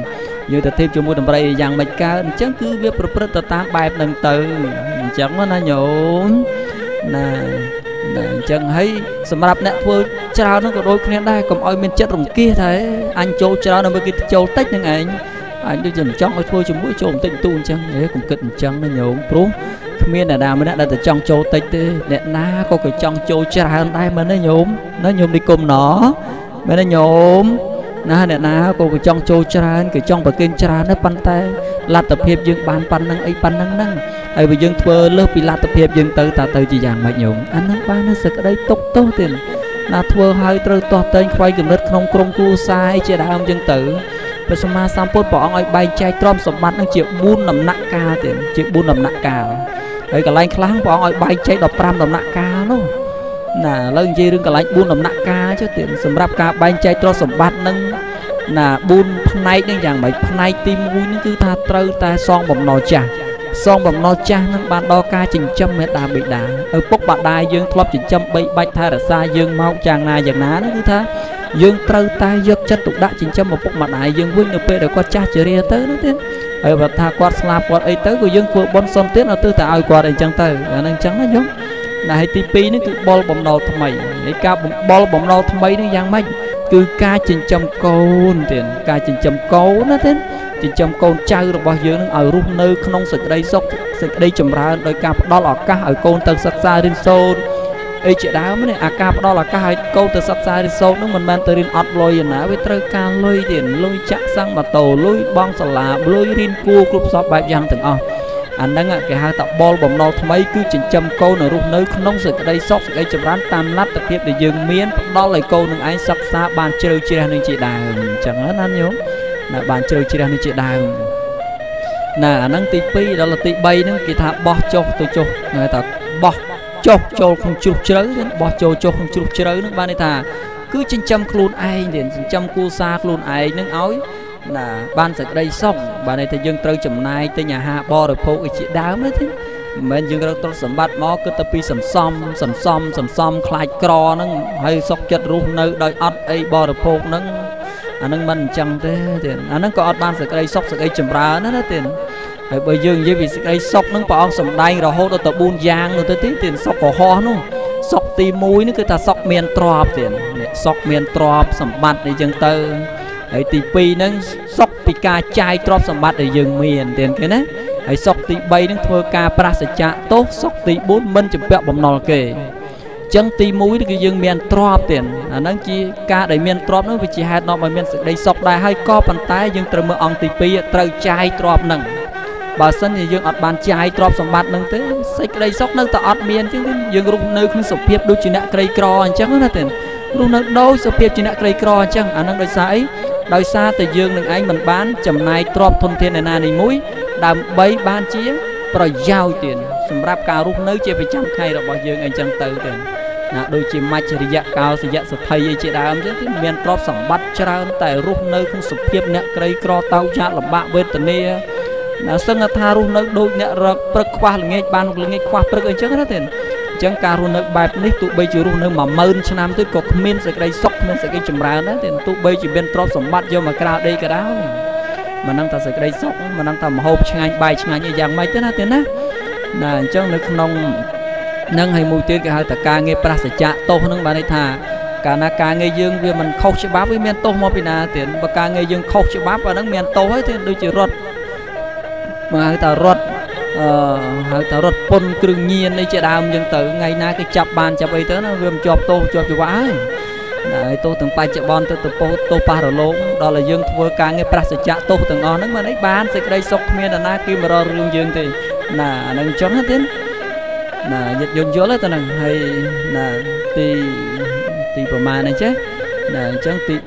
យើងទៅធៀបជាមួយតម្រៃយ៉ាងមិនកើតអញ្ចឹងគឺវាប្រព្រឹត្តទៅតាមបែបហ្នឹងទៅអញ្ចឹងណាញោមណាអញ្ចឹងហើយសម្រាប់អ្នកធ្វើច្រើនហ្នឹងក៏ដូចគ្នាដែរកុំឲ្យមានចិត្តរង្គៀសថាអញចូលច្រើនដើម្បីគេចូលតិចហ្នឹងឯងអញដូចជាមិនចង់ឲ្យធ្វើជាមួយចូលបន្តិចបន្តួចអញ្ចឹងកុំគិតអញ្ចឹងណាញោមព្រោះគ្មានអ្នកណាម្នាក់ដែលតែចង់ចូលតិចទេអ្នកណាក៏ចង់ចូលច្រើនដែរមែនទេញោមណាញោមនិគមណមែនទេញោមណាអ្នកណាក៏ចង់ចូលច្រើនក៏ចង់ប្រគិនច្រើនដែរប៉ុន្តែលទ្ធភាពយើងបានប៉ុណ្ណឹងអីប៉ុណ្ណឹងហ្នឹងហើយបើយើងធ្វើលើសពីលទ្ធភាពយើងទៅតើទៅជាយ៉ាងម៉េចញោមអាហ្នឹងបាននៅសេចក្តីទុកទោសទៀតណាធ្វើឲ្យត្រូវទាស់ទែងខ្វៃកំណត់ក្នុងក្រុមគ្រួសារជាដើមអញ្ចឹងទៅព្រះសម្មាសម្ពុទ្ធព្រះអង្គឲ្យបែងចែកទ្រព្យសម្បត្តិនឹងជា4ដំណាក់កាលទៀតជា4ដំណាក់កាលហើយកន្លែងខ្លះព្រះអង្គឲ្យបែងចែកដល់5ដំណាក់កាលនោះណាឥឡូវនិយាយរឿងកន្លែង4ដំណាក់កាលចុះទៀតសម្រាប់ការបែងចែកទ្រព្យសម្បត្តិនឹងណា4ផ្នែកនឹងយ៉ាងម៉េចផ្នែកទី1នឹងគឺថាត្រូវតែសងបំណុលចាស់សងបំណុលចាស់នឹងបានដល់ការចិញ្ចឹមមេត្តាបិតាឪពុកម្ដាយយើងធ្លាប់ចិញ្ចឹមបីបាច់ថែរក្សាយើងមកយ៉ាងណានោះគឺថាយើងត្រូវតែយកចិត្តទុកដាក់ចិញ្ចឹមឪពុកម្ដាយយើងវិញនៅពេលដែលគាត់ចាស់ជរាទៅនោះទៀតហើយបើថាគាត់ស្លាប់គាត់អីទៅក៏យើងធ្វើបុណ្យសុនទៀតឲ្យទៅតែឲ្យគាត់អីចឹងទៅអាហ្នឹងចឹងណាញោមណាហើយទី2នេះគឺបុលបំណុលថ្មីហើយការបុលបំណុលថ្មីនេះយ៉ាងម៉េចគឺការចិញ្ចឹមកូនទៀតការចិញ្ចឹមកូនណាទៀតចិញ្ចឹមកូនចៅរបស់យើងនឹងឲ្យរស់នៅក្នុងសេចក្តីសុខសេចក្តីចម្រើនដោយការផ្ដល់ឱកាសឲ្យកូនទៅសិក្សារៀនសូត្រអីជាដើមនេះអាការផ្ដល់ឱកាសឲ្យកូនទៅសិក្សារៀនសូត្រនឹងមិនមែនទៅរៀនអត់លុយណាវាត្រូវការលុយទៀតលុយចាក់សាំងម៉ូតូលុយបង់សាលាលុយរៀនគួរគ្រប់សពបែបយ៉ាងទាំងអស់អាហ្នឹងគេហៅថាបុលបំណុលថ្មីគឺចិញ្ចឹមកូននៅរស់នៅក្នុងសេចក្តីសុខសេចក្តីចម្រើនតាមលទ្ធភាពដែលយើងមានផ្ដល់ឲ្យកូននឹងឯងសិក្សាបានជ្រៅជ្រះនឹងជាដើមអញ្ចឹងណាញោមណាបានជ្រៅជ្រះនឹងជាដើមណាអាហ្នឹងទី2ដល់ទី3ហ្នឹងគេថាបោះចុះទៅចុះគេថាបោះចុះចូលក្នុងជ្រុះជ្រៅបោះចូលចុះក្នុងជ្រុះជ្រៅហ្នឹងបានន័យថាគឺចិញ្ចឹមខ្លួនឯងទៀតចិញ្ចឹមគូសារខ្លួនឯងនឹងឲ្យណាបានសេចក្តីសុខបានន័យថាយើងត្រូវចំណាយទិញអាហារបរិភោគឲ្យជាដើមទេមិនមែនយើងរកទ្រព្យសម្បត្តិមកគិតទៅពីសន្សំខ្លាចក្រហ្នឹងហើយសុខចិត្តរស់នៅដោយអត់អីបរិភោគហ្នឹងអាហ្នឹងមិនអញ្ចឹងទេទៀតអាហ្នឹងក៏អត់បានសេចក្តីសុខសេចក្តីចម្រើនណាទៀតហើយបើយើងនិយាយពីសេចក្តីសុខហ្នឹងព្រះអង្គសម្ដែងរហូតដល់ទៅ4យ៉ាងនោះទៅទៀតសុខកុហកនោះសុខទី1នេះគឺថាសុខមានទ្រព្យទៀតសុខមានទ្រព្យសម្បត្តិអីចឹងទៅហើយទី2ហ្នឹងសុខពីការចាយទ្រព្យសម្បត្តិដែលយើងមានទៀតគេណាហើយសុខទី3ហ្នឹងធ្វើការប្រសច្ចៈទោសសុខទី4មិនជំពាក់បំណុលគេចឹងទី1គឺយើងមានទ្រព្យទៀតអាហ្នឹងជាការដែលមានទ្រព្យហ្នឹងវាជាហេតុនាំឲ្យមានសេចក្តីសុខដែរហើយក៏ប៉ុន្តែយើងត្រូវមើលអង្គទី2ត្រូវចាយទ្រព្យហ្នឹងបើសិនជាយើងអត់បានចាយទ្រព្យសម្បត្តិហ្នឹងទេសេចក្តីសុខនៅតែអត់មានចឹងយើងរស់នៅក្នុងសភាពដូចជាអ្នកក្រីក្រអញ្ចឹងណាទេរស់នៅដោយសភាពជាអ្នកក្រីក្រអញ្ចឹងអាហ្នឹងដោយសារអីដោយសារតែយើងនឹងឯងមិនបានចំណាយទ្រព្យធនធានណានីមួយដើម្បីបានជាប្រយោជន៍ទៀតសម្រាប់ការរស់នៅជាប្រចាំថ្ងៃរបស់យើងអីចឹងទៅទេណាដូចជាមច្ចរិយកោសយៈសទ្ធិអីជាដើមចឹងទៀតមានទ្រព្យសម្បត្តិច្រើនតែរស់នៅក្នុងសភាពអ្នកក្រីក្រតោចចាតលំបាកវេទនាណាសឹងថារស់នៅដូចអ្នករកព្រឹកខ្វះល្ងាចបានល្ងាចខ្វះព្រឹកអីចឹងណាទេអញ្ចឹងការរស់នៅបែបនេះទោះបីជារស់នៅ10000ឆ្នាំទៅក៏គ្មានសេចក្តីសុខគ្មានសេចក្តីចម្រើនដែរទេទោះបីជាមានទ្រព្យសម្បត្តិយកមកក្រៅដីក៏ដោយមិននឹងតែសេចក្តីសុខមិននឹងតែមហូបឆ្ងាញ់បាយឆ្ងាញ់អីយ៉ាងម៉េចទេណាអញ្ចឹងនៅក្នុងនឹងហើយមួយទៀតគេហៅថាការងារប្រសច្ចៈទោសនឹងបានន័យថាកាលណាការងារយើងវាមិនខុសច្បាប់វាមានទោសមកពីណាទៀតបើការងារយើងខុសច្បាប់អាហ្នឹងមានទោសហើយទៀតដូចជារត់មកហៅថារត់ហៅថារត់ពុនគ្រឿងញៀនអីជាដើមអញ្ចឹងទៅថ្ងៃណាគេចាប់បានចាប់អីទៅណាវាមិនជាប់ទោសជាប់ច្បាប់ហើយហើយទោសទាំងបច្ចុប្បន្នទៅទោសប៉ះរលោងដល់តែយើងធ្វើការងារប្រសច្ចៈទោសទាំងអស់ហ្នឹងមិនអីបានសេចក្តីសុខគ្មានណាគេមករករឿងយើងទេណាអាហ្នឹងអញ្ចឹងទៀតណាយត់យល់យល់ទៅហ្នឹងហើយណាទីប្រមាណអីចេះណាអញ្ចឹងទី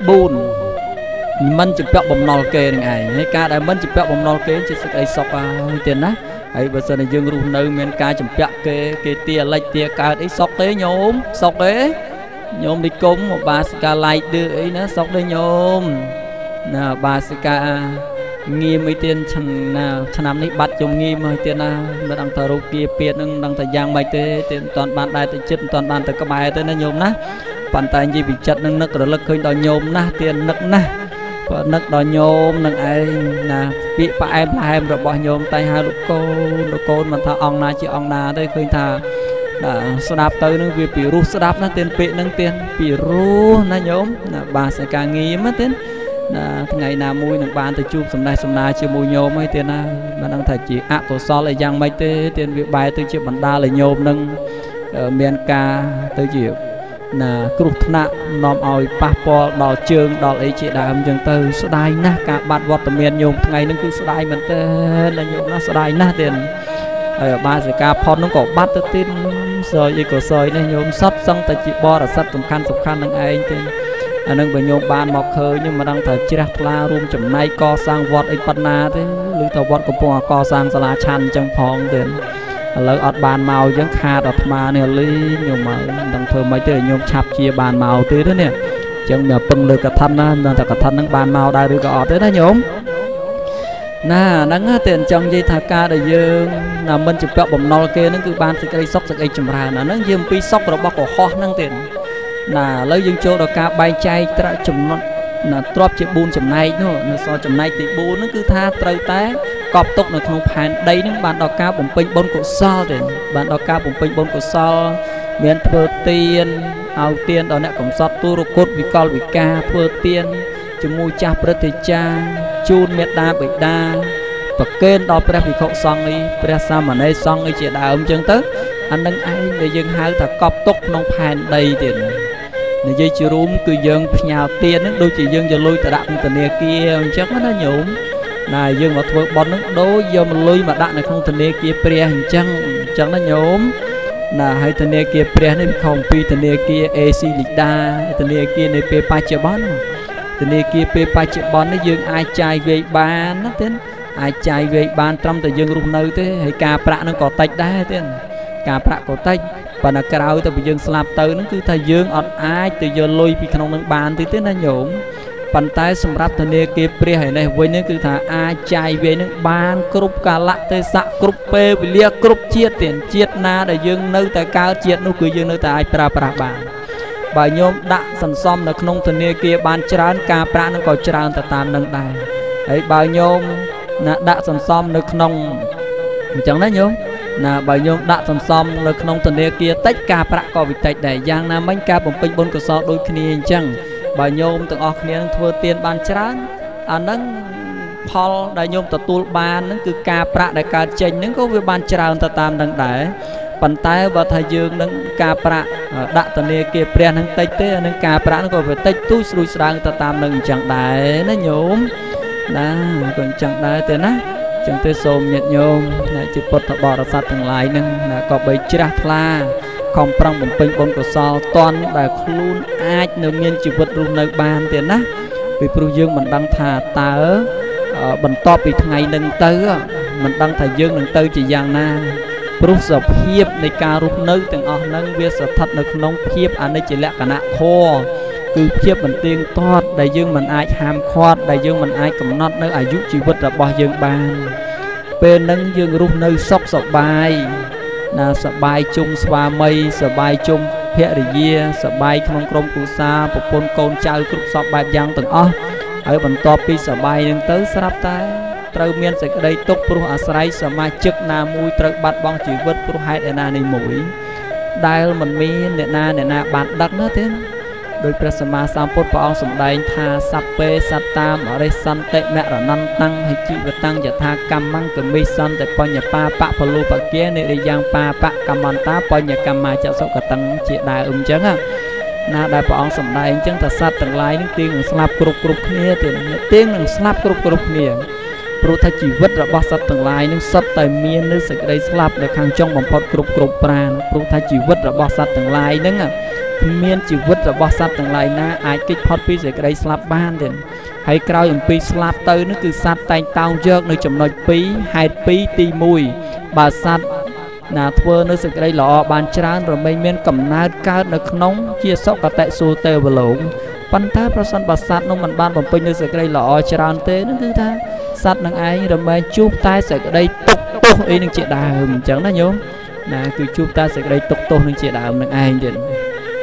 4មិនជំពាក់បំណុលគេនឹងឯងហើយការដែលមិនជំពាក់បំណុលគេជាសេចក្តីសុខហើយទៀតណាហើយបើសិនជាយើងរស់នៅមានការជំពាក់គេទាលិចទាកើតអីសុខទេញោមសុខទេញោមនិគមបាសិកាឡៃឌឺអីណាសុខទេញោមណាបាសិកាងៀមអីទៀតឆ្នាំនេះបាត់ជុំងៀមហើយទៀតណាមិនដឹងថារូបគាពៀតនឹងដឹងថាយ៉ាងម៉េចទេទៀតមិនតាន់បានដែរទៅចិត្តមិនតាន់បានទៅក្បែរទេណាញោមណាប៉ុន្តែនិយាយពីចិត្តនឹងនឹករលឹកឃើញដល់ញោមណាស់ទៀតនឹកណាស់នឹកដល់ញោមនឹងឯងណាពាក្យផ្អែមល្ហែមរបស់ញោមតែហៅលោកកូនមិនថាអង្គណាជាអង្គណាទេឃើញថាស្ដាប់ទៅនឹងវាពីរោះស្ដាប់ណាទៀនពេកនឹងទៀនពីរោះណាញោមណាបាសការងារណាទៀនណាថ្ងៃណាមួយនឹងបានទៅជួបសំណេះសំណាលជាមួយញោមហើយទៀនណាមិនដឹងថាជាអកុសលអីយ៉ាងម៉េចទេទៀនវាបែរទៅជាបណ្ដាលឲ្យញោមនឹងមានការទៅជាណាគ្រោះថ្នាក់នាំឲ្យប៉ះពាល់ដល់ជើងដល់អីជាដើមអញ្ចឹងទៅស្ដាយណាស់ការបាត់វត្តមានញោមថ្ងៃហ្នឹងគឺស្ដាយមែនតើណាញោមណាស្ដាយណាស់ទៀតហើយបាសិកាផុតហ្នឹងក៏បាត់ទៅទៀតសយអីក៏សយនេះញោមសត្វសឹងតែជាបរិស័ទសំខាន់នឹងឯងទេអានឹងបើញោមបានមកឃើញខ្ញុំមិនដឹងថាជ្រះថ្លារួមចំណែកកសាងវត្តអីប៉ុណ្ណាទេឬថាវត្តកំពុងកសាងសាលាឆាន់អញ្ចឹងផងទៀតឥឡូវអត់បានមកអញ្ចឹងខាតអាត្មានេះលីញោមមកមិនដឹងធ្វើម៉េចទេញោមឆាប់ជាបានមកទៀតទេនេះអញ្ចឹងមកពឹងលើកថាណាមិនដឹងថាកថានឹងបានមកដែរឬក៏អត់ទេណាញោមណាហ្នឹងតែអញ្ចឹងនិយាយថាការដែលយើងណាមិនជាពាក់បំណុលគេហ្នឹងគឺបានសេចក្តីសុខសេចក្តីចម្រើនអាហ្នឹងយើងអំពីសុខរបស់កុហកហ្នឹងទៀតណាឥឡូវយើងចូលដល់ការបែងចែកត្រាក់ចំណត់ណាទ្របជា4ចំណែកនោះនៅសល់ចំណែកទី4ហ្នឹងគឺថាត្រូវតែកប់ទុកនៅក្នុងផែនដីហ្នឹងបានដល់ការបំពេញបុណ្យកុសលទេបានដល់ការបំពេញបុណ្យកុសលមានធ្វើទានឲ្យទានដល់អ្នកកំសត់ទូរគុតវិកលវិការធ្វើទានជាមួយចាស់ព្រឹទ្ធាចារ្យជូនមេត្តាបិតាប្រគេនដល់ព្រះភិក្ខុសង្ឃនេះព្រះសាមណេរសង្ឃនេះជាដើមអញ្ចឹងទៅអានឹងឯងដែលយើងហៅថាកប់ទុកក្នុងផែនដីទៀតនិយាយជារួមគឺយើងផ្ញើទានហ្នឹងដូចជាយើងយកលុយទៅដាក់ក្នុងធនាគារអញ្ចឹងណាញោមណាយើងមកធ្វើបុណ្យហ្នឹងដូចយកលុយមកដាក់នៅក្នុងធនាគារព្រះអញ្ចឹងណាញោមណាហើយធនាគារព្រះនេះវាខុសពីធនាគារ AC Lida ធនាគារនៃពេលបច្ចុប្បន្នធនាគារពេលបច្ចុប្បន្ននេះយើងអាចចាយវាយបានណាទេអាចចាយវាយបានត្រឹមតែយើងរស់នៅទេហើយការប្រាក់ហ្នឹងក៏តិចដែរទេការប្រាក់ក៏តិចប៉ុន្តែក្រោយទៅពេលយើងស្លាប់ទៅហ្នឹងគឺថាយើងអត់អាចទៅយកលុយពីក្នុងហ្នឹងបានទេណាញោមប៉ុន្តែសម្រាប់ធនាគារព្រះឯនេះវិញហ្នឹងគឺថាអាចចាយវាយហ្នឹងបានគ្រប់កាលៈទេសៈគ្រប់ពេលវេលាគ្រប់ជាតិទៀតជាតិណាដែលយើងនៅតែកើតជាតិនោះគឺយើងនៅតែអាចប្រើប្រាស់បានបើញោមដាក់សន្សំនៅក្នុងធនាគារបានច្រើនការប្រាក់នឹងក៏ច្រើនទៅតាមនឹងដែរហើយបើញោមណាដាក់សន្សំនៅក្នុងអញ្ចឹងណាញោមណាបើញោមដាក់សន្សំនៅក្នុងធនាគារតិចការប្រាក់ក៏វិតិចដែរយ៉ាងណាមិញការបំពេញបុណ្យកុសលដូចគ្នាអញ្ចឹងបើញោមទាំងអស់គ្នានឹងធ្វើទានបានច្រើនអាហ្នឹងផលដែលញោមទទួលបានហ្នឹងគឺការប្រាក់ដែលកើតចេញហ្នឹងក៏វាបានច្រើនទៅតាមនឹងដែរប៉ុន្តែបើថាយើងនឹងការប្រាក់ដាក់ធនាគារព្រះហ្នឹងតិចទេអានឹងការប្រាក់ហ្នឹងក៏វាតិចទូចស្រួយស្រាងទៅតាមនឹងអញ្ចឹងដែរណាញោមណាក៏អញ្ចឹងដែរទេណាអញ្ចឹងទេសូមញាតិញោមណាជាពុទ្ធបរិស័ទទាំងឡាយហ្នឹងណាក៏បីជ្រះថ្លាខំប្រឹងបំពេញបុណ្យកុសលតន់ដែលខ្លួនអាចនៅមានជីវិតរស់នៅបានទេណាពីព្រោះយើងមិនដឹងថាតើបន្ទាប់ពីថ្ងៃនឹងទៅមិនដឹងថាយើងនឹងទៅជាយ៉ាងណាព្រោះសភាពនៃការរស់នៅទាំងអស់ហ្នឹងវាស្ថិតនៅក្នុងភាពអនិច្ចលក្ខណៈធម៌គឺភាពមិនទៀងទាត់ដែលយើងមិនអាចហាមឃាត់ដែលយើងមិនអាចកំណត់នៅអាយុជីវិតរបស់យើងបានពេលហ្នឹងយើងរស់នៅសុខសប្បាយណាសប្បាយជុំស្វាមីសប្បាយជុំភរិយាសប្បាយក្នុងក្រុមគ្រួសារប្រពន្ធកូនចៅគ្រប់សពបែបយ៉ាងទាំងអស់ហើយបន្ទាប់ពីសប្បាយនឹងទៅស្រាប់តែត្រូវមានសេចក្តីទុក្ខព្រោះអាស្រ័យសមាជិកណាមួយត្រូវបាត់បង់ជីវិតព្រោះហេតុឯណានេះមួយដែលមិនមានអ្នកណាបានដឹកណាទេដោយព្រះសម្មាសម្ពុទ្ធព្រះអង្គសម្ដែងថាសัพពេសត្តាមអរិសន្តិមរណន្តੰហិជីវតੰយថាកម្មੰកមិសន្តិបញ្ញបាបៈពលុបគានិរិយ៉ាងបាបៈកម្មន្តាបញ្ញកម្មចសុកតੰជាដើមអញ្ចឹងណាដែលព្រះអង្គសម្ដែងអញ្ចឹងថាសត្វទាំងឡាយនឹងទៀងនឹងស្លាប់គ្រប់គ្នាទៀតទៀងនឹងស្លាប់គ្រប់គ្នាព្រោះថាជីវិតរបស់សត្វទាំងឡាយនឹងសុទ្ធតែមាននូវសេចក្តីស្លាប់នៅខាងចុងបំផុតគ្រប់ប្រាណព្រោះថាជីវិតរបស់សត្វទាំងឡាយនឹងមានជីវិតរបស់សត្វទាំងឡាយណាអាចគេចផុតពីសេចក្តីស្លាប់បានទេហើយក្រោយអំពីស្លាប់ទៅនោះគឺសត្វតែងតោងយកនៅចំណុច2ហេតុ2ទី1បើសត្វណាធ្វើនៅសេចក្តីល្អបានច្រើនរមែងមានកំណើតកើតនៅក្នុងជាសុគតិសួគ៌ទេវលោកប៉ុន្តែប្រសិនបើសត្វនោះមិនបានបំពេញនៅសេចក្តីល្អច្រើនទេនោះគឺថាសត្វនឹងឯងរមែងជួបតែសេចក្តីទុក្ខទោសអីនឹងជាដើមអញ្ចឹងណាញោមណាគឺជួបតែសេចក្តីទុក្ខទោសនឹងជាដើមនឹងឯងទៀត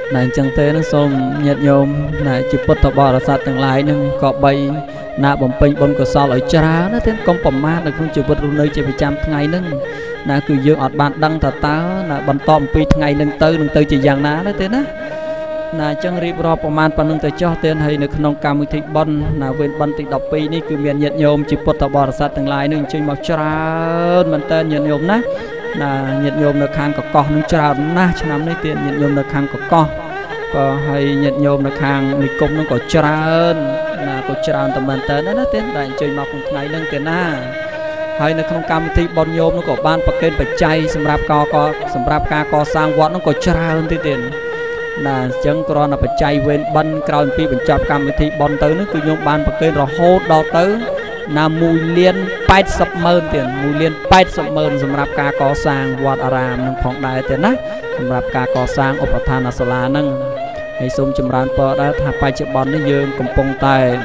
này chẳng thế nó xôm nhiệt nhôm này chỉ bút thọ bò là sát từng lái nâng có bay na bấm pin bấm cửa sò lại chả nó thế công phẩm mát được không chỉ bút luôn nơi chỉ bị chăm ngày nâng na cứ dương ọt bạn đăng thật táo là bấm tòm pi ngày nâng tới chỉ giang ná đó thế đó na chẳng riêng rò phẩm mát bằng nâng tới cho tên hay được nông cam mới thích bón na bên bón tịch đọc pi ní cứ miền nhiệt nhôm chỉ bút thọ bò là sát từng lái nâng chơi màu chả mình tên nhiệt nhôm ná là nhiệt nhôm được khang có con nâng chả na cho năm nay tiền nhiệt nhôm được khang có con và hay nhiệt nhôm được hàng người công nó có tràn là có tràn tầm bàn tới nó tiến đại chơi mọc một ngày nâng tiền na hay nó không cam thì bọn nhôm nó có ban bậc kênh bậc chay sầm rạp ca co sang vót nó có tràn thì tiền là chẳng còn là bậc chay bên ban cào pi bên chập cam thì bọn tới nó cứ nhôm ban bậc kênh rồi hốt đo tới là mùi liên bait sập mơn tiền mùi liên bait sập mơn sầm rạp ca co sang vót aram nâng phong đại tiền na sầm rạp ca co sang ốp thàn asala nâng hay xôm chấm ran po đã thà bài chụp bóng nó dương cầm pong tài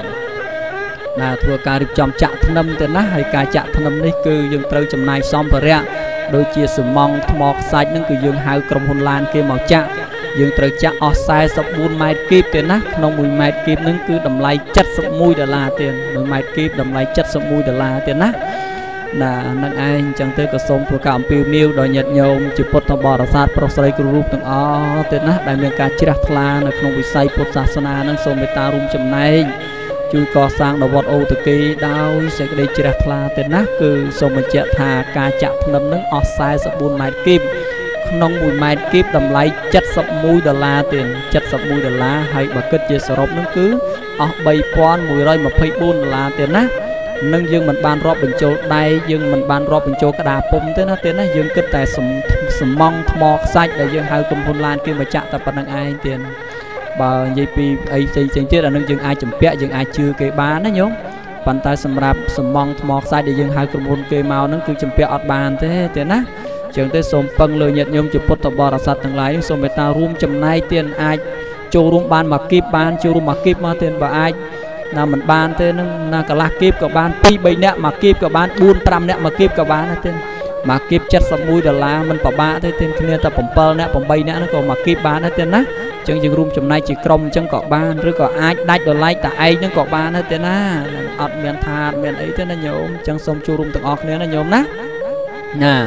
là thua ca được chọn chặt năm tên á hay ca chặt năm đấy cứ dương trâu chấm này xong rồi ạ đôi chia sầm mong mọc sạch nó cứ dương hai cầm hôn lan kia màu chặt dương trâu chặt ở sai sập buôn mai kịp tên á nông mùi mai kịp nó cứ đầm lay chất sập mùi đà la tiền mùi mai kịp đầm lay chất sập mùi đà la tiền á là nâng ai chẳng tới có sông thua cảm piu miu đòi nhật nhôm chỉ bột thằng bò đã sát pro sấy group từng ó tên á đại miền ca chira thla nó không bị say bột sát sana nâng sông ta rum chấm này chui co sang đầu bọt ô từ kỳ đau sẽ đây chira thla tên á cứ sông mình chẹt thà ca chặt nấm nâng ở sai sập buôn mai kim nông mùi mai kim đầm lấy chất sập mùi đà la tiền chất sập mùi đà la hay bà kết chia sờ rộp nó cứ ở bay pon mùi rơi mà phây buôn đà la tiền á nâng dương mình ban rọp bình châu đây dương mình ban rọp bình châu cái đà pum thế nó tiền nó dương kết tại sầm mong mọc sạch để dương hai cùng hôn lan kia mà chạm tập bằng ai tiền bà dây pi ấy xây chết là nâng dương ai chấm pẹ dương ai chưa cái bán đó nhúng bàn tay sầm rạp sầm mong mọc sạch để dương hai cùng hôn kia màu nó cứ chấm pẹ ọt bàn thế tiền á trường tới sôm păng lời nhật nhung chụp bút tập bò sạt từng lái sôm người ta room chấm nay tiền ai châu room ban mà kịp ban châu room mà kịp mà tiền bà ai là mình ban thế nó cả là kịp cả ban pi bảy nè mà kịp cả ban buôn trăm nè mà kịp cả ban thế mà kịp chất sập mũi đờ la mình bỏ ba thế tên kia ta bấm pơ nè bấm bay nè nó còn mà kịp ban thế tên á chẳng dừng room chấm này chỉ crom chẳng có ban rồi có ai đai đờ like tại ai nó có ban thế tên á ọt miền thàn miền ấy thế nó nhôm chẳng xong chu room từng ọt nữa nó nhôm ná nè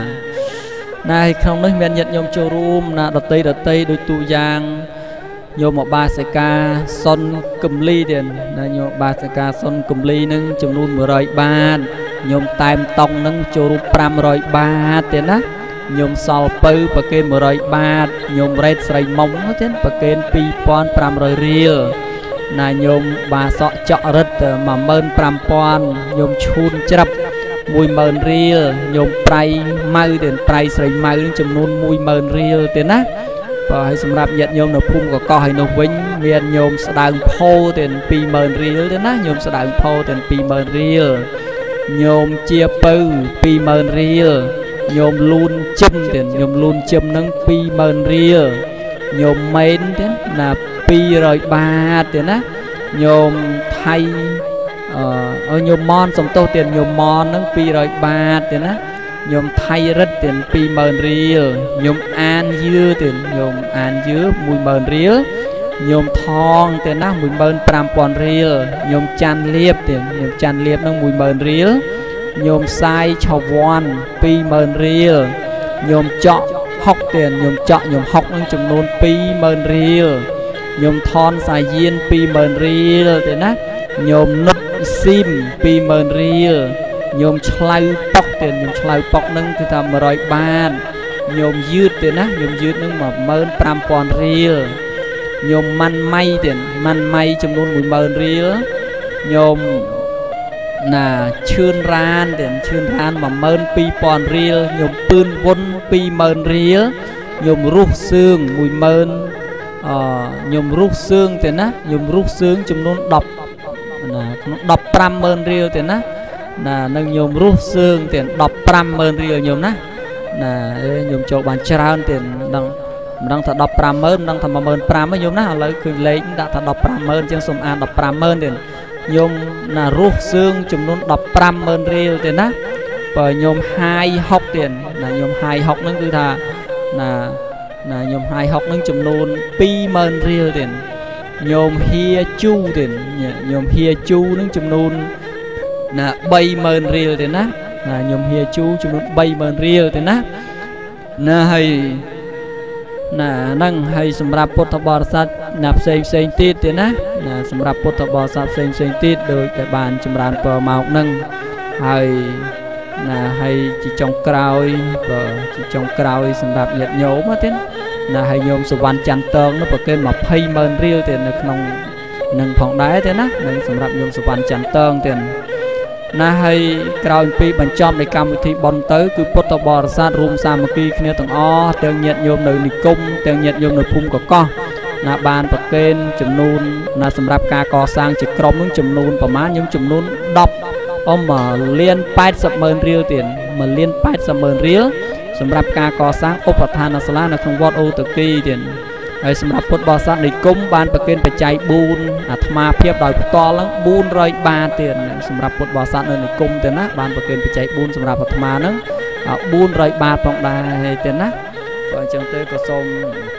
này không nói miền nhật nhôm chu room là đợt tây đôi tu giang nhôm một ba sợi ca son cầm ly tiền nhôm ba sợi ca son cầm ly nâng chấm luôn 10 ban nhôm tam tông nâng cho rụp 500 ba tiền á nhôm sò pư bậc kênh 10 ba nhôm red sợi mông nó tiền bậc kênh 2,500 riel là nhôm ba sọ chọ rứt mà mơn 5,000 nhôm chun chập 10,000 riel nhôm prai mau tiền prai sợi mau chấm luôn 10,000 riel tiền á và hãy sắm rạp nhận nhôm nó phun có co hay nó vinh miền nhôm sẽ đào phô tiền 2,000 riel thế ná nhôm sẽ đào phô tiền 2,000 riel nhôm chia pư 2,000 riel nhôm luôn châm tiền nhôm luôn châm nâng 2,000 riel nhôm mến thế là 2,3 tiền á nhôm thay nhôm mon sống tô tiền nhôm mon nâng 2,3 tiền á nhôm thay rất tiền 2,000 riel nhôm an dưa tiền nhôm an dưa 10,000 riel nhôm thong tiền á 15,000 riel nhôm chan liệp tiền nhôm chan liệp nó 10,000 riel nhôm sai chào von 2,000 riel nhôm chọ hóc tiền nhôm chọ nhôm hóc nó chấm nôn 2,000 riel nhôm thon xài diên 2,000 riel tiền á nhôm nút sim 2,000 riel nhôm chlai bọc tiền nhôm chlai bọc nâng thì ta 10 ban nhôm dứt tiền á nhôm dứt nâng mà 15,000 riel nhôm man may tiền man may chấm luôn 10,000 riel nhôm là chươn ran tiền chươn ran mà 12,000 riel nhôm pươn vốn 2,000 riel nhôm rút xương 10,000 nhôm rút xương tiền á nhôm rút xương chấm luôn đập 15,000 riel tiền á là nâng nhôm rút xương tiền 15,000 riel nhôm ná là nhôm cho bàn tràn tiền đang thật 15,000 đang thật 15,000 nhôm ná lấy cứ lấy đã thật 15,000 trên sông an 15,000 tiền nhôm là rút xương chùm luôn 15,000 riel tiền á và nhôm 2 hốc tiền là nhôm 2 hốc nó cứ thà là là nhôm hai học nâng chấm nôn pi mơn riêu tiền nhôm hia chu tiền nhôm hia chu nâng chấm nôn là bay mơn riêu tiền á là nhôm hia chu chấm nôn bay mơn riêu tiền á là hay là nâng hay sầm rạp bột thập bò sát nạp xây tít tiền á là sầm rạp bột thập bò sát xây tít đôi cái bàn chấm rán bờ màu nâng hay là hay chỉ trong cào và chỉ trong cào sầm rạp nhiệt nhố mà thế là hay nhôm sờ van chăn tơ nó bật kênh mà phay mơn riêu tiền là nông nâng phòng đáy thế á nâng sầm rạp nhôm sờ van chăn tơ tiền là hay cào pi bằng chom để cam thì bòn tới cứ bột thập bò sát room sam kia kia tầng o tương nhiệt nhôm nơi nịch cung tương nhiệt nhôm nơi phum của con là bàn bật kênh chấm nôn là sầm rạp ca co sang chỉ crom những chấm nôn và má những chấm nôn đọc ông mà liên bát sập mơn riêu tiền mà liên bát sập mơn riêuสำหรับการก่อสร้างอุปทานสลาในคำวัดโอตกีเด่นไอ้สำหรับพุทธบริษัทในกุ้มบานประเกณฑ์ปัจจัยบูนอาตมาเพียบโดยต่อแล้วบูนร้อยบาทเตียนสำหรับพุทธบริษัทในกุ้มเตียนนะบานประเกณฑ์ปัจจัยบูนสำหรับอาตมานั้นบูนร้อยบาทตรงได้เตียนนะก็จังเตยก็ทรง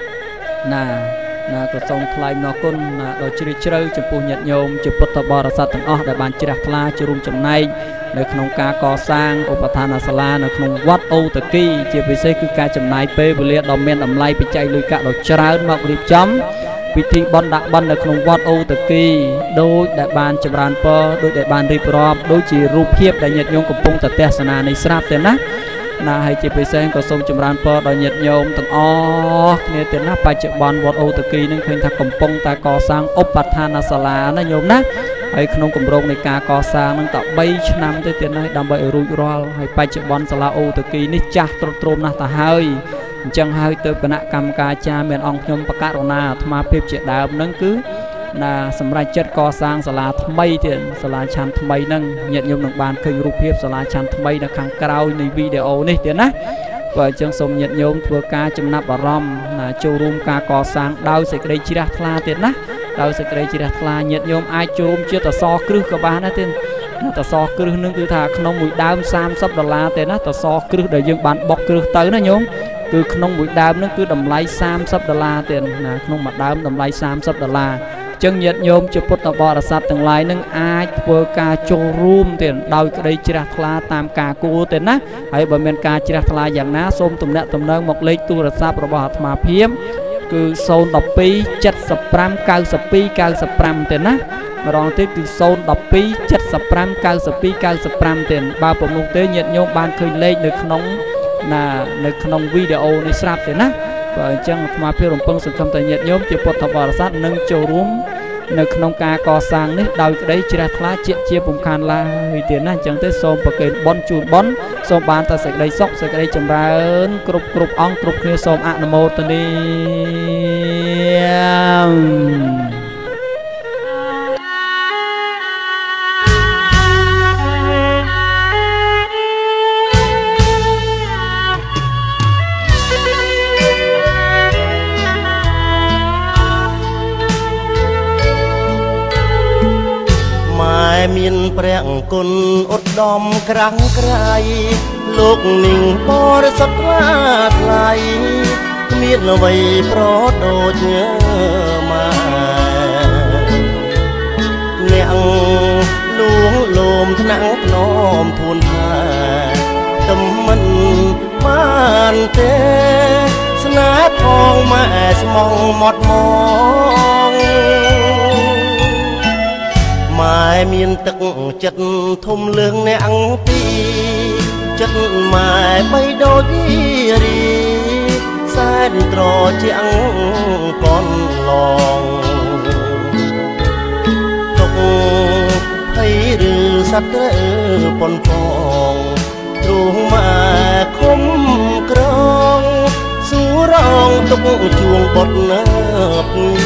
ก็ทรงคลายนอกุนโดยชิริเชยจมพูญญโยมจุพุทธบริษัทต่างได้บานจิรักลาจุรุมจำในในขนมการก่อสร้างอุปทานสลาในขนมวัดโอตะกี้เจียพิเศษคือการจำนายเปย์บริเวณดอมเมนดำไลไปใจลุยกะดอกจราหมอกริบจำพิธีบอนดักบอนในขนมวัดโอตะกี้โดยได้บานจำรานเปอโดยได้บานรีบรอบโดยจีรูปเพียบได้ญาติโยมกับปงแต่เทศนาในสราบเต็นนะนาให้เจียพิเศษก็ทรงจำรานเปอโดยญาติโยมต่างอ้อเนี่ยเต็นนะไปจับบอนวัดโอตะกี้นั่นคือทางกับปงแต่ก่อสร้างอุปทานสลานะโยมนะไอ้ขนมกำรงในการก่อสร้างนั่งต่อใบชนำได้เตียนให้ดำใบรุ่ยรอลให้ไปจับบอลสลาโอตะกี้นี่จ้าตรงๆนะแต่เฮ้ยจังเฮ้ยเติบคณะกรรมการจาเมียนองยมประกาศนาธรรมาเพียบเจดาวนั่งคือน่ะสำหรับจัดก่อสร้างสลาทำไมเตียนสลาชันทำไมนั่งเหยียดยมหนังบานเคยรูปเพียบสลาชันทำไมนะขังกราวในวิดีโอนี่เตียนนะว่าจังสมเหยียดยมตัวการจำนับอารมณ์น่ะโจรุมการก่อสร้างดาวเสกได้จิรักลาเตียนนะเราสกรีจิรัตลาเหยียดโยมไอจูมเชื่อแต่ซอครึกับบ้านนะเต้นแต่ซอครึนึงคือถ้าขนมมุ้ยดาว$30เต้นนะแต่ซอครึเดี๋ยวยังบานบอกครึเตอร์นะโยมคือขนมมุ้ยดาวนั่นคือดำไล$30เต้นนะขนมมัดดาวดำไล$30จึงเหยียดโยมจะพุทธบริษัทต่างหลายนั่งไอเพื่อการโจรูมเต้นดาวกรีจิรัตลาตามกากูเต้นนะให้บริเวณการจิรัตลาอย่างน้าส้มตุ่มเนื้อตุ่มเนื้อหมกเล็กตัวรัศประวัติมาเพียมคือโซนดอกปี70 90 90 เต็นนะมารองที่คือโซนดอกปี70 90 90 เต็นบาปมุกเตยเหยียดโยมบานเคยเล่นในขนมในขนมวิดีโอในสลับเต็นนะก็จังมาเพื่อรวมเพิ่งสังคมแต่เหยียดโยมจะปลดทบรัศน์นึ่งโจรุมในขนมกาก่อสร้างนี่ดาวได้จิรัตลาเจียปุ่มคานลาเต็นนะจังเตยโซมประเกณฑ์บอลจูนบอลโซมบานแต่เสกได้ซอกเสกได้จำเริญกรุบอ่องกรุบเนี่ยโซมอะนโมตนีมีนเปรียงกุนอดดอมครั้งไกลลูกนิ่งบริสุทธิ์ว่าไหลมีนไว้โปรดโดดเนื้อมาเนียงลวงลมทนังน้อมทูลพากำมันมานเตสนาทองมาสมองหมดมองหมายมีนตึกจัดทุ่มเลืองในอังตีจัดหมายไปโดยรีแสนตรอเจียงก่อนลองตกให้หรือสัตว์ปนฟองรู้มาคมกรองสู้ร้องตกจวงบทเนิบ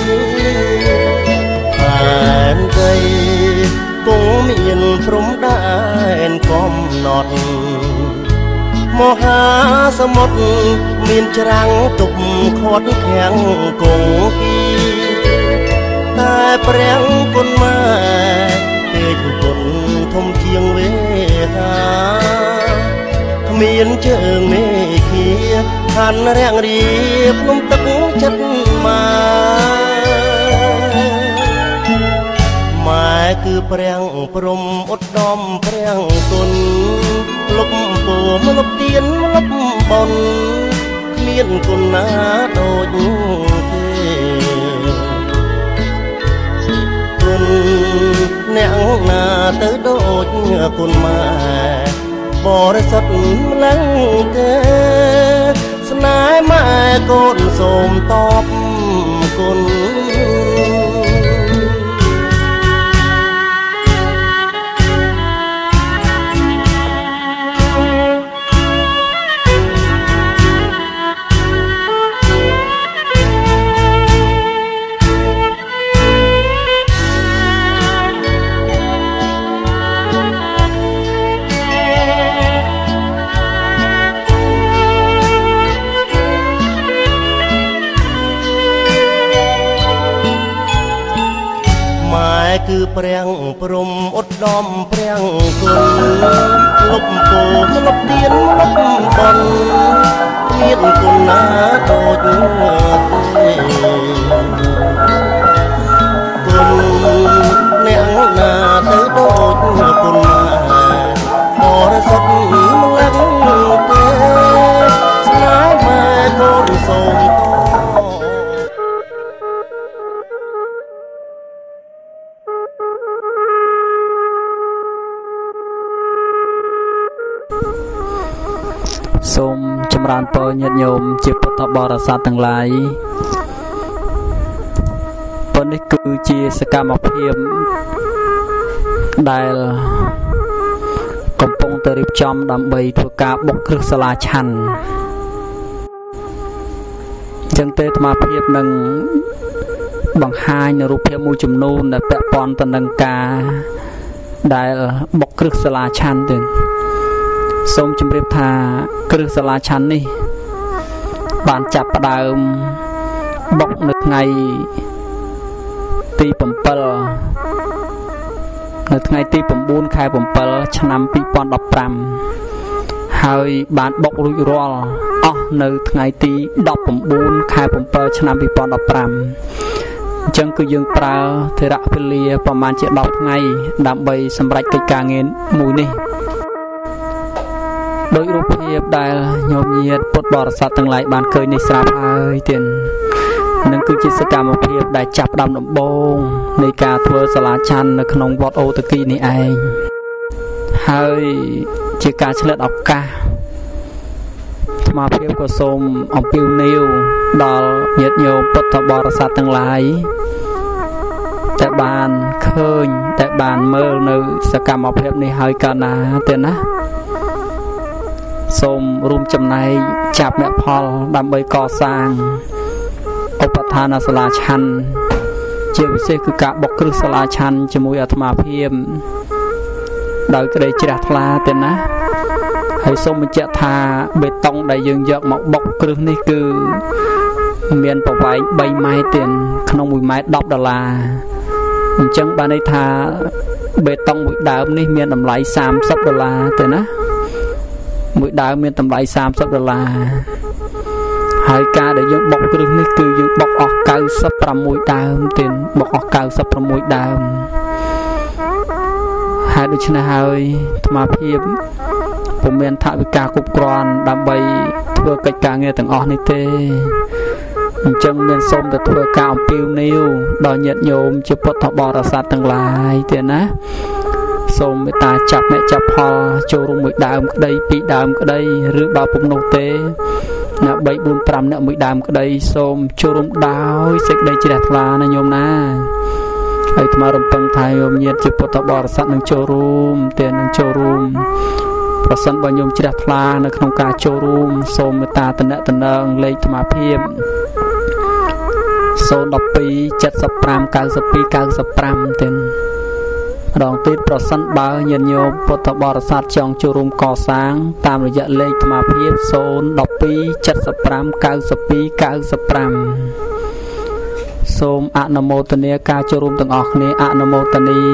ผ่านใจกงมีนพรมได้กอมนอดมหาสมุทรมีนจรังตุบขดแข็งกงกีแต่เปรียงคนมาเกิดคนทมเชียงเวหามีนเชิงเมฆเขียហាន់រាំងរៀបនំទឹកចិត្តម៉ែគឺប្រាំងព្រំអត់ដំប្រាំងគុណលុបពោមលុបទៀនលុបបនគ្មានគុណណាដូចទេគុណអ្នកណាទៅដូចគុណម៉ែបរិសុទ្ធម្លឹងទេស្នេហ៍ម៉ែកូនសូមតបគុណគឺប្រាំងព្រំអត់ដំប្រាំងគុណលុបពោលុបទៀនលុបបនមានគុណណាដូចទេគុណអ្នកណាទៅដូចគុណបរិសុទ្ធម្លឹងទេស្នេហ៍ម៉ែកូនសូមសូមចម្រើនពរញាតិញោមជាពុទ្ធបរិស័ទទាំងឡាយប៉ុននេះគឺជាសកម្មភាពដែលកំពុងតែរៀបចំដើម្បីធ្វើការបុកគ្រឹះសាលាឆាន់អញ្ចឹងទេអាត្មាភាពនឹងបង្ហាញនៅរូបភាពមួយចំនួនដែលពាក់ព័ន្ធទៅនឹងការដែលបុកគ្រឹះសាលាឆាន់ទៅសូមជម្រាបថាគ្រឹះសាលាឆាន់នេះបានចាប់ផ្ដើមបុកនៅថ្ងៃទី7នៅថ្ងៃទី9ខែ7ឆ្នាំ2015ហើយបានបុករួចរាល់អស់នៅថ្ងៃទី19ខែ7ឆ្នាំ2015អញ្ចឹងគឺយើងប្រើធរៈវេលាប្រហែលជា10ថ្ងៃដើម្បីសម្រេចកិច្ចការងារមួយនេះដោយរូបភាពដែលញោមញាតពុទ្ធបរិស័ទទាំងឡាយបានឃើញនេះស្រាប់ហើយទៀតនឹងគឺជាសកម្មភាពដែលចាប់ផ្ដើមដំបូងនៃការធ្វើសាលាឆាន់នៅក្នុងវត្តអូតគីនេះឯងហើយជាការឆ្លៀតឱកាសអាត្មាភាពក៏សូមអំពាវនាវដល់ញាតិញោមពុទ្ធបរិស័ទទាំងឡាយតែបានឃើញតែបានមើលនៅសកម្មភាពនេះហើយកាលណាទៀតណាសូមរួមចំណែកចាប់អ្នកផលដើម្បីកសាងឧបឋានសាលាឆាន់ជាពិសេសគឺការបុកគ្រឹះសាលាឆាន់ជាមួយអាត្មាភាពដោយក្តីជ្រះថ្លាទេណាហើយសូមបញ្ជាក់ថាបេតុងដែលយើងយកមកបុកគ្រឹះនេះគឺមានប្រវែង3ម៉ែត្រទៀតក្នុង1ម៉ែត្រ$10អញ្ចឹងបានន័យថាបេតុងមួយដើមនេះមានតម្លៃ$30ទេណាមួយដើមមានតម្លៃ$30ហើយការដែលយើងបុកគ្រឹះនេះគឺយើងបុកអស់96ដើមទៀតបុកអស់96ដើមហើយដូច្នេះហើយអាត្មាភាពពុំមានថវិកាគ្រប់គ្រាន់ដើម្បីធ្វើកិច្ចការងារទាំងអស់នេះទេអញ្ចឹងមានសូមតែធ្វើការអំពាវនាវដល់ញាតិញោមជាពុទ្ធបរិស័ទទាំងឡាយទៀតណាសូមមេត្តាចាប់អ្នកចាប់ផលចូលរួមមួយដើមក្តី2ដើមក្តីឬបើពុំនោះទេអ្នក3 4 5អ្នកមួយដើមក្តីសូមចូលរួមដោយសេចក្តីជ្រះថ្លាណាញោមណាហើយអាត្មារំពឹងថាញោមញាតិជាពុទ្ធបរិស័ទនឹងចូលរួមទៀតនឹងចូលរួមប្រសិនបើញោមជ្រះថ្លានៅក្នុងការចូលរួមសូមមេត្តាតំណែងលេខអាត្មាភាព012 75 92 95ទៀតម្ដងទៀតប្រសិនបើញាតិញោមពុទ្ធបរិស័ទចង់ចូលរួមកសាងតាមរយៈលេខអាត្មាភាព012 75 92 95សូមអនុមោទនាការចូលរួមទាំងអស់គ្នាអនុមោទនា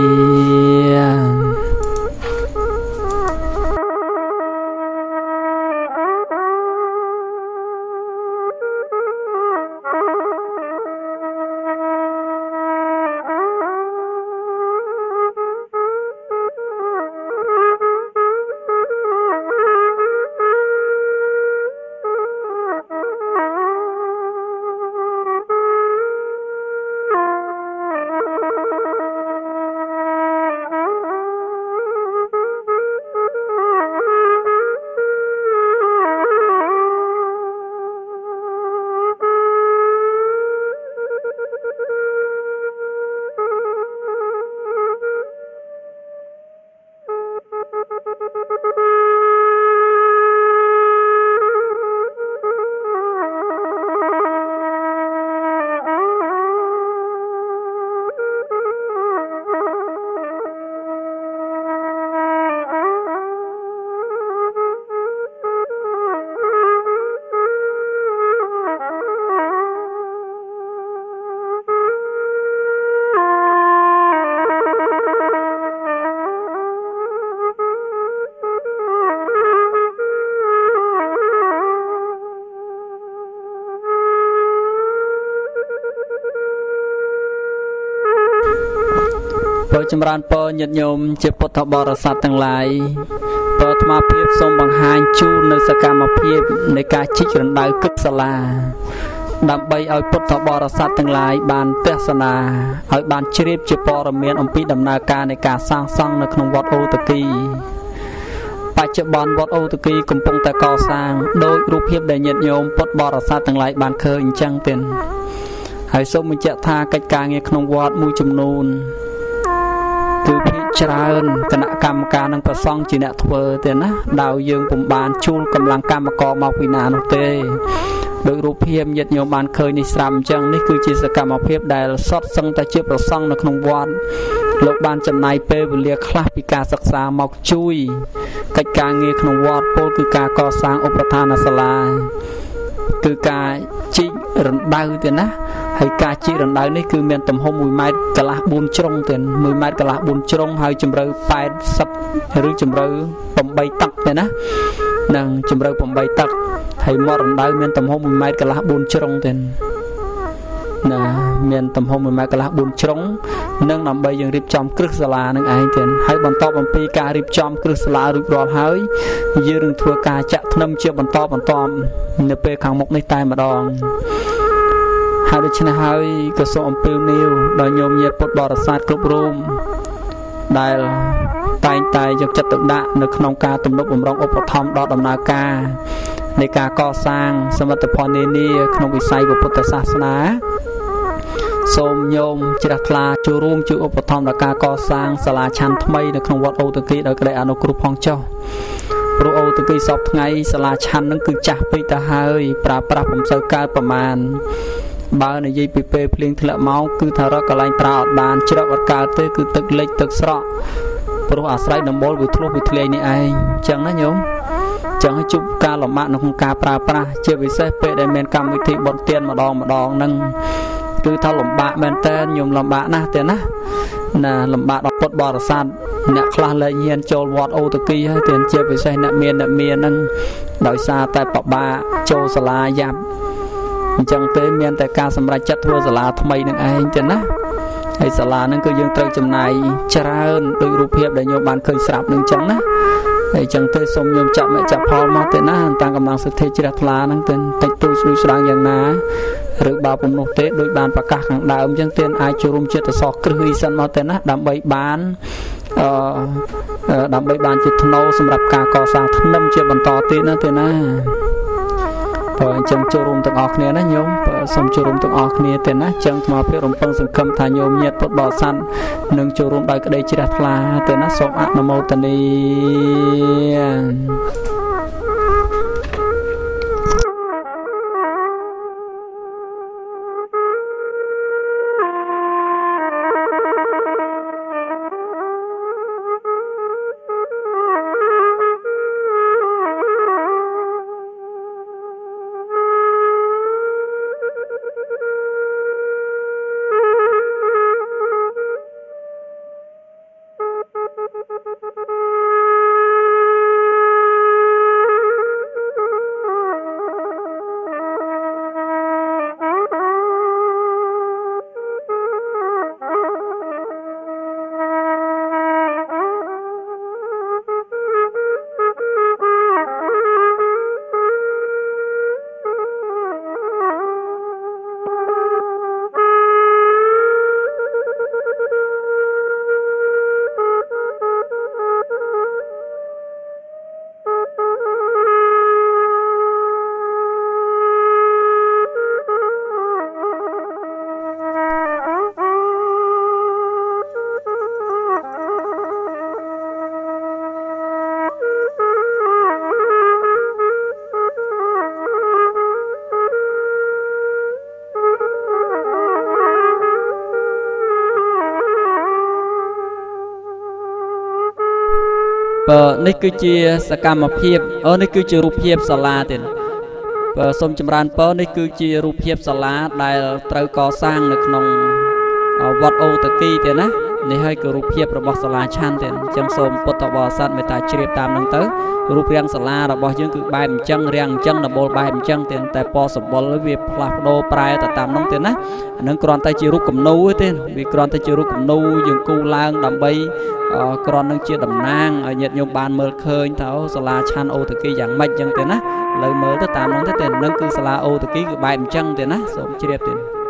ពរចម្រើនពរញាតិញោមជាពុទ្ធបរិស័ទទាំងឡាយពរអាត្មាភាពសូមបង្ហាញជូននៅសកម្មភាពនៃការជីករណ្ដៅគិតសាលាដើម្បីឲ្យពុទ្ធបរិស័ទទាំងឡាយបានទស្សនាឲ្យបានជ្រាបជាព័ត៌មានអំពីដំណើរការនៃការសាងសង់នៅក្នុងវត្តអូតគីបច្ចុប្បន្នវត្តអូតគីកំពុងតែកសាងដោយរូបភាពដែលញាតិញោមពុទ្ធបរិស័ទទាំងឡាយបានឃើញអញ្ចឹងទេហើយសូមបញ្ជាក់ថាកិច្ចការងារក្នុងវត្តមួយចំនួនគឺភាគច្រើនគណៈកម្មការនិងប្រសង់ជាអ្នកធ្វើទេណាដោយយើងពុំបានជួលកម្លាំងកម្មករមកពីណានោះទេដោយរូបភាពញាតិញោមបានឃើញនេះស្រាប់អញ្ចឹងនេះគឺជាសកម្មភាពដែលសុទ្ធសឹងតែជាប្រសង់នៅក្នុងវត្តលោកបានចំណាយពេលវេលាខ្លះពីការសិក្សាមកជួយកិច្ចការងារក្នុងវត្តពលគឺការកសាងឧបឋានសាលាគឺការជីករណ្ដៅទេណាហើយការជីករណ្ដៅនេះគឺមានទំហំ1ម៉ែត្រកន្លះ4ជ្រុងទេ1ម៉ែត្រកន្លះ4ជ្រុងហើយជម្រៅ80ឬជម្រៅ8តឹកទេណានឹងជម្រៅ8តឹកហើយមាត់រណ្ដៅមានទំហំ1ម៉ែត្រកន្លះ4ជ្រុងទេណាមានទំហំ1ម៉ែត្រកន្លះ4ជ្រុងនឹងដើម្បីយើងរៀបចំគ្រឹះសាលានឹងឯងទេហើយបន្ទាប់អំពីការរៀបចំគ្រឹះសាលារួចរាល់ហើយយើងនឹងធ្វើការចាក់ថ្នាំជាបន្តនៅពេលខាងមុខនេះតែម្ដងហើយដូច្នេះហើយក៏សូមអំពាវនាវដល់ញោមញាតិពុទ្ធបរិស័ទគ្រប់រូបដែលតែងតែយកចិត្តទុកដាក់នៅក្នុងការទំនុកបម្រុងឧបត្ថម្ភដល់ដំណើរការនៃការកសាងសមិទ្ធផលនានាក្នុងវិស័យពុទ្ធសាសនាសូមញោមជ្រះថ្លាចូលរួមជួយឧបត្ថម្ភដល់ការកសាងសាលាឆាន់ថ្មីនៅក្នុងវត្តអូតគីដោយក្តីអនុគ្រោះផងចុះព្រោះអូតគីសពថ្ងៃសាលាឆាន់នឹងគឺចាស់ពេកទៅហើយប្រើប្រាស់ពុំសូវកើតប្រមាណបើនិយាយពីពេលភ្លៀងធ្លាក់មកគឺថារកកន្លែងប្រើអត់បានជ្រកអត់កើតទេគឺទឹកលិចទឹកស្រក់ព្រោះអាស្រ័យដំបូលវាធ្លុះវាធ្លាយនេះឯងអញ្ចឹងណាញោមចឹងជួបការលំបាកនៅក្នុងការប្រើប្រាស់ជាពិសេសពេលដែលមានកម្មវិធីបុណ្យទានម្ដងហ្នឹងគឺថាលំបាកមែនតើញោមលំបាកណាស់ទេណាលំបាកដល់ពុទ្ធបរិស័ទអ្នកខ្លះលែងហ៊ានចូលវត្តអូតគីហើយតែជាពិសេសអ្នកមានហ្នឹងដោយសារតែបបាក់ចូលសាលាយ៉ាប់អញ្ចឹងទេមានតែការសម្រេចចិត្តធ្វើសាលាថ្មីនឹងឯងទេណាហើយសាលាហ្នឹងគឺយើងត្រូវចំណាយច្រើនដោយរូបភាពដែលញោមបានឃើញស្រាប់នឹងអញ្ចឹងណាហើយចឹងទៅសូមញោមចាក់មេចាក់ផលមកទេណាតាមកម្លាំងសទ្ធាជ្រះថ្លាហ្នឹងទៅតិចតួចស្រួយស្ដាងយ៉ាងណាឬបើពុំនោះទេដោយបានប្រកាសខាងដើមចឹងទេអាចចូលរួមចិត្តសោះគ្រឹះអីសិនមកទេណាដើម្បីបានជាថ្នូរសម្រាប់ការកសាងថ្នាំជាបន្តទៀតណាទេណាបើអញ្ចឹងចូលរួមទាំងអស់គ្នាណាញោមសូមចូលរួមទាំងអស់គ្នាទេណាចឹងថ្មភាពរំពឹងសង្ឃឹមថាញោមញាតិពុទ្ធបរិស័ទនឹងចូលរួមដោយក្តីជ្រះថ្លាទេណាសូមអនុមោទនានេះគឺជាសកម្មភាពនេះគឺជារូបភាពសាលាទៀតបើសូមចម្រើនពរនេះគឺជារូបភាពសាលាដែលត្រូវកសាងនៅក្នុងវត្តអូតគីទៀតណានេះហើយគឺរូបភាពរបស់សាលាឆាន់ទេអញ្ចឹងសូមពុទ្ធបរិស័ទមេត្តាជ្រាបតាមនឹងទៅរូបរាងសាលារបស់យើងគឺបែបអញ្ចឹងរាងអញ្ចឹងដំបូលបែបអញ្ចឹងទេតែពណ៌សម្បុរវាផ្លាស់ប្ដូរប្រែទៅតាមនោះទេណាអានឹងគ្រាន់តែជារូបគំនូទេវាគ្រាន់តែជារូបគំនូយើងគូរឡើងដើម្បីគ្រាន់នឹងជាតំណាងឲ្យញាតិញោមបានមើលឃើញថាសាលាឆាន់អូតាគីយ៉ាងម៉េចអញ្ចឹងទេណាឥឡូវមើលទៅតាមនោះទេនឹងគឺសាលាអូតាគីគឺបែបអញ្ចឹងទេណាសូមជ្រាបទេ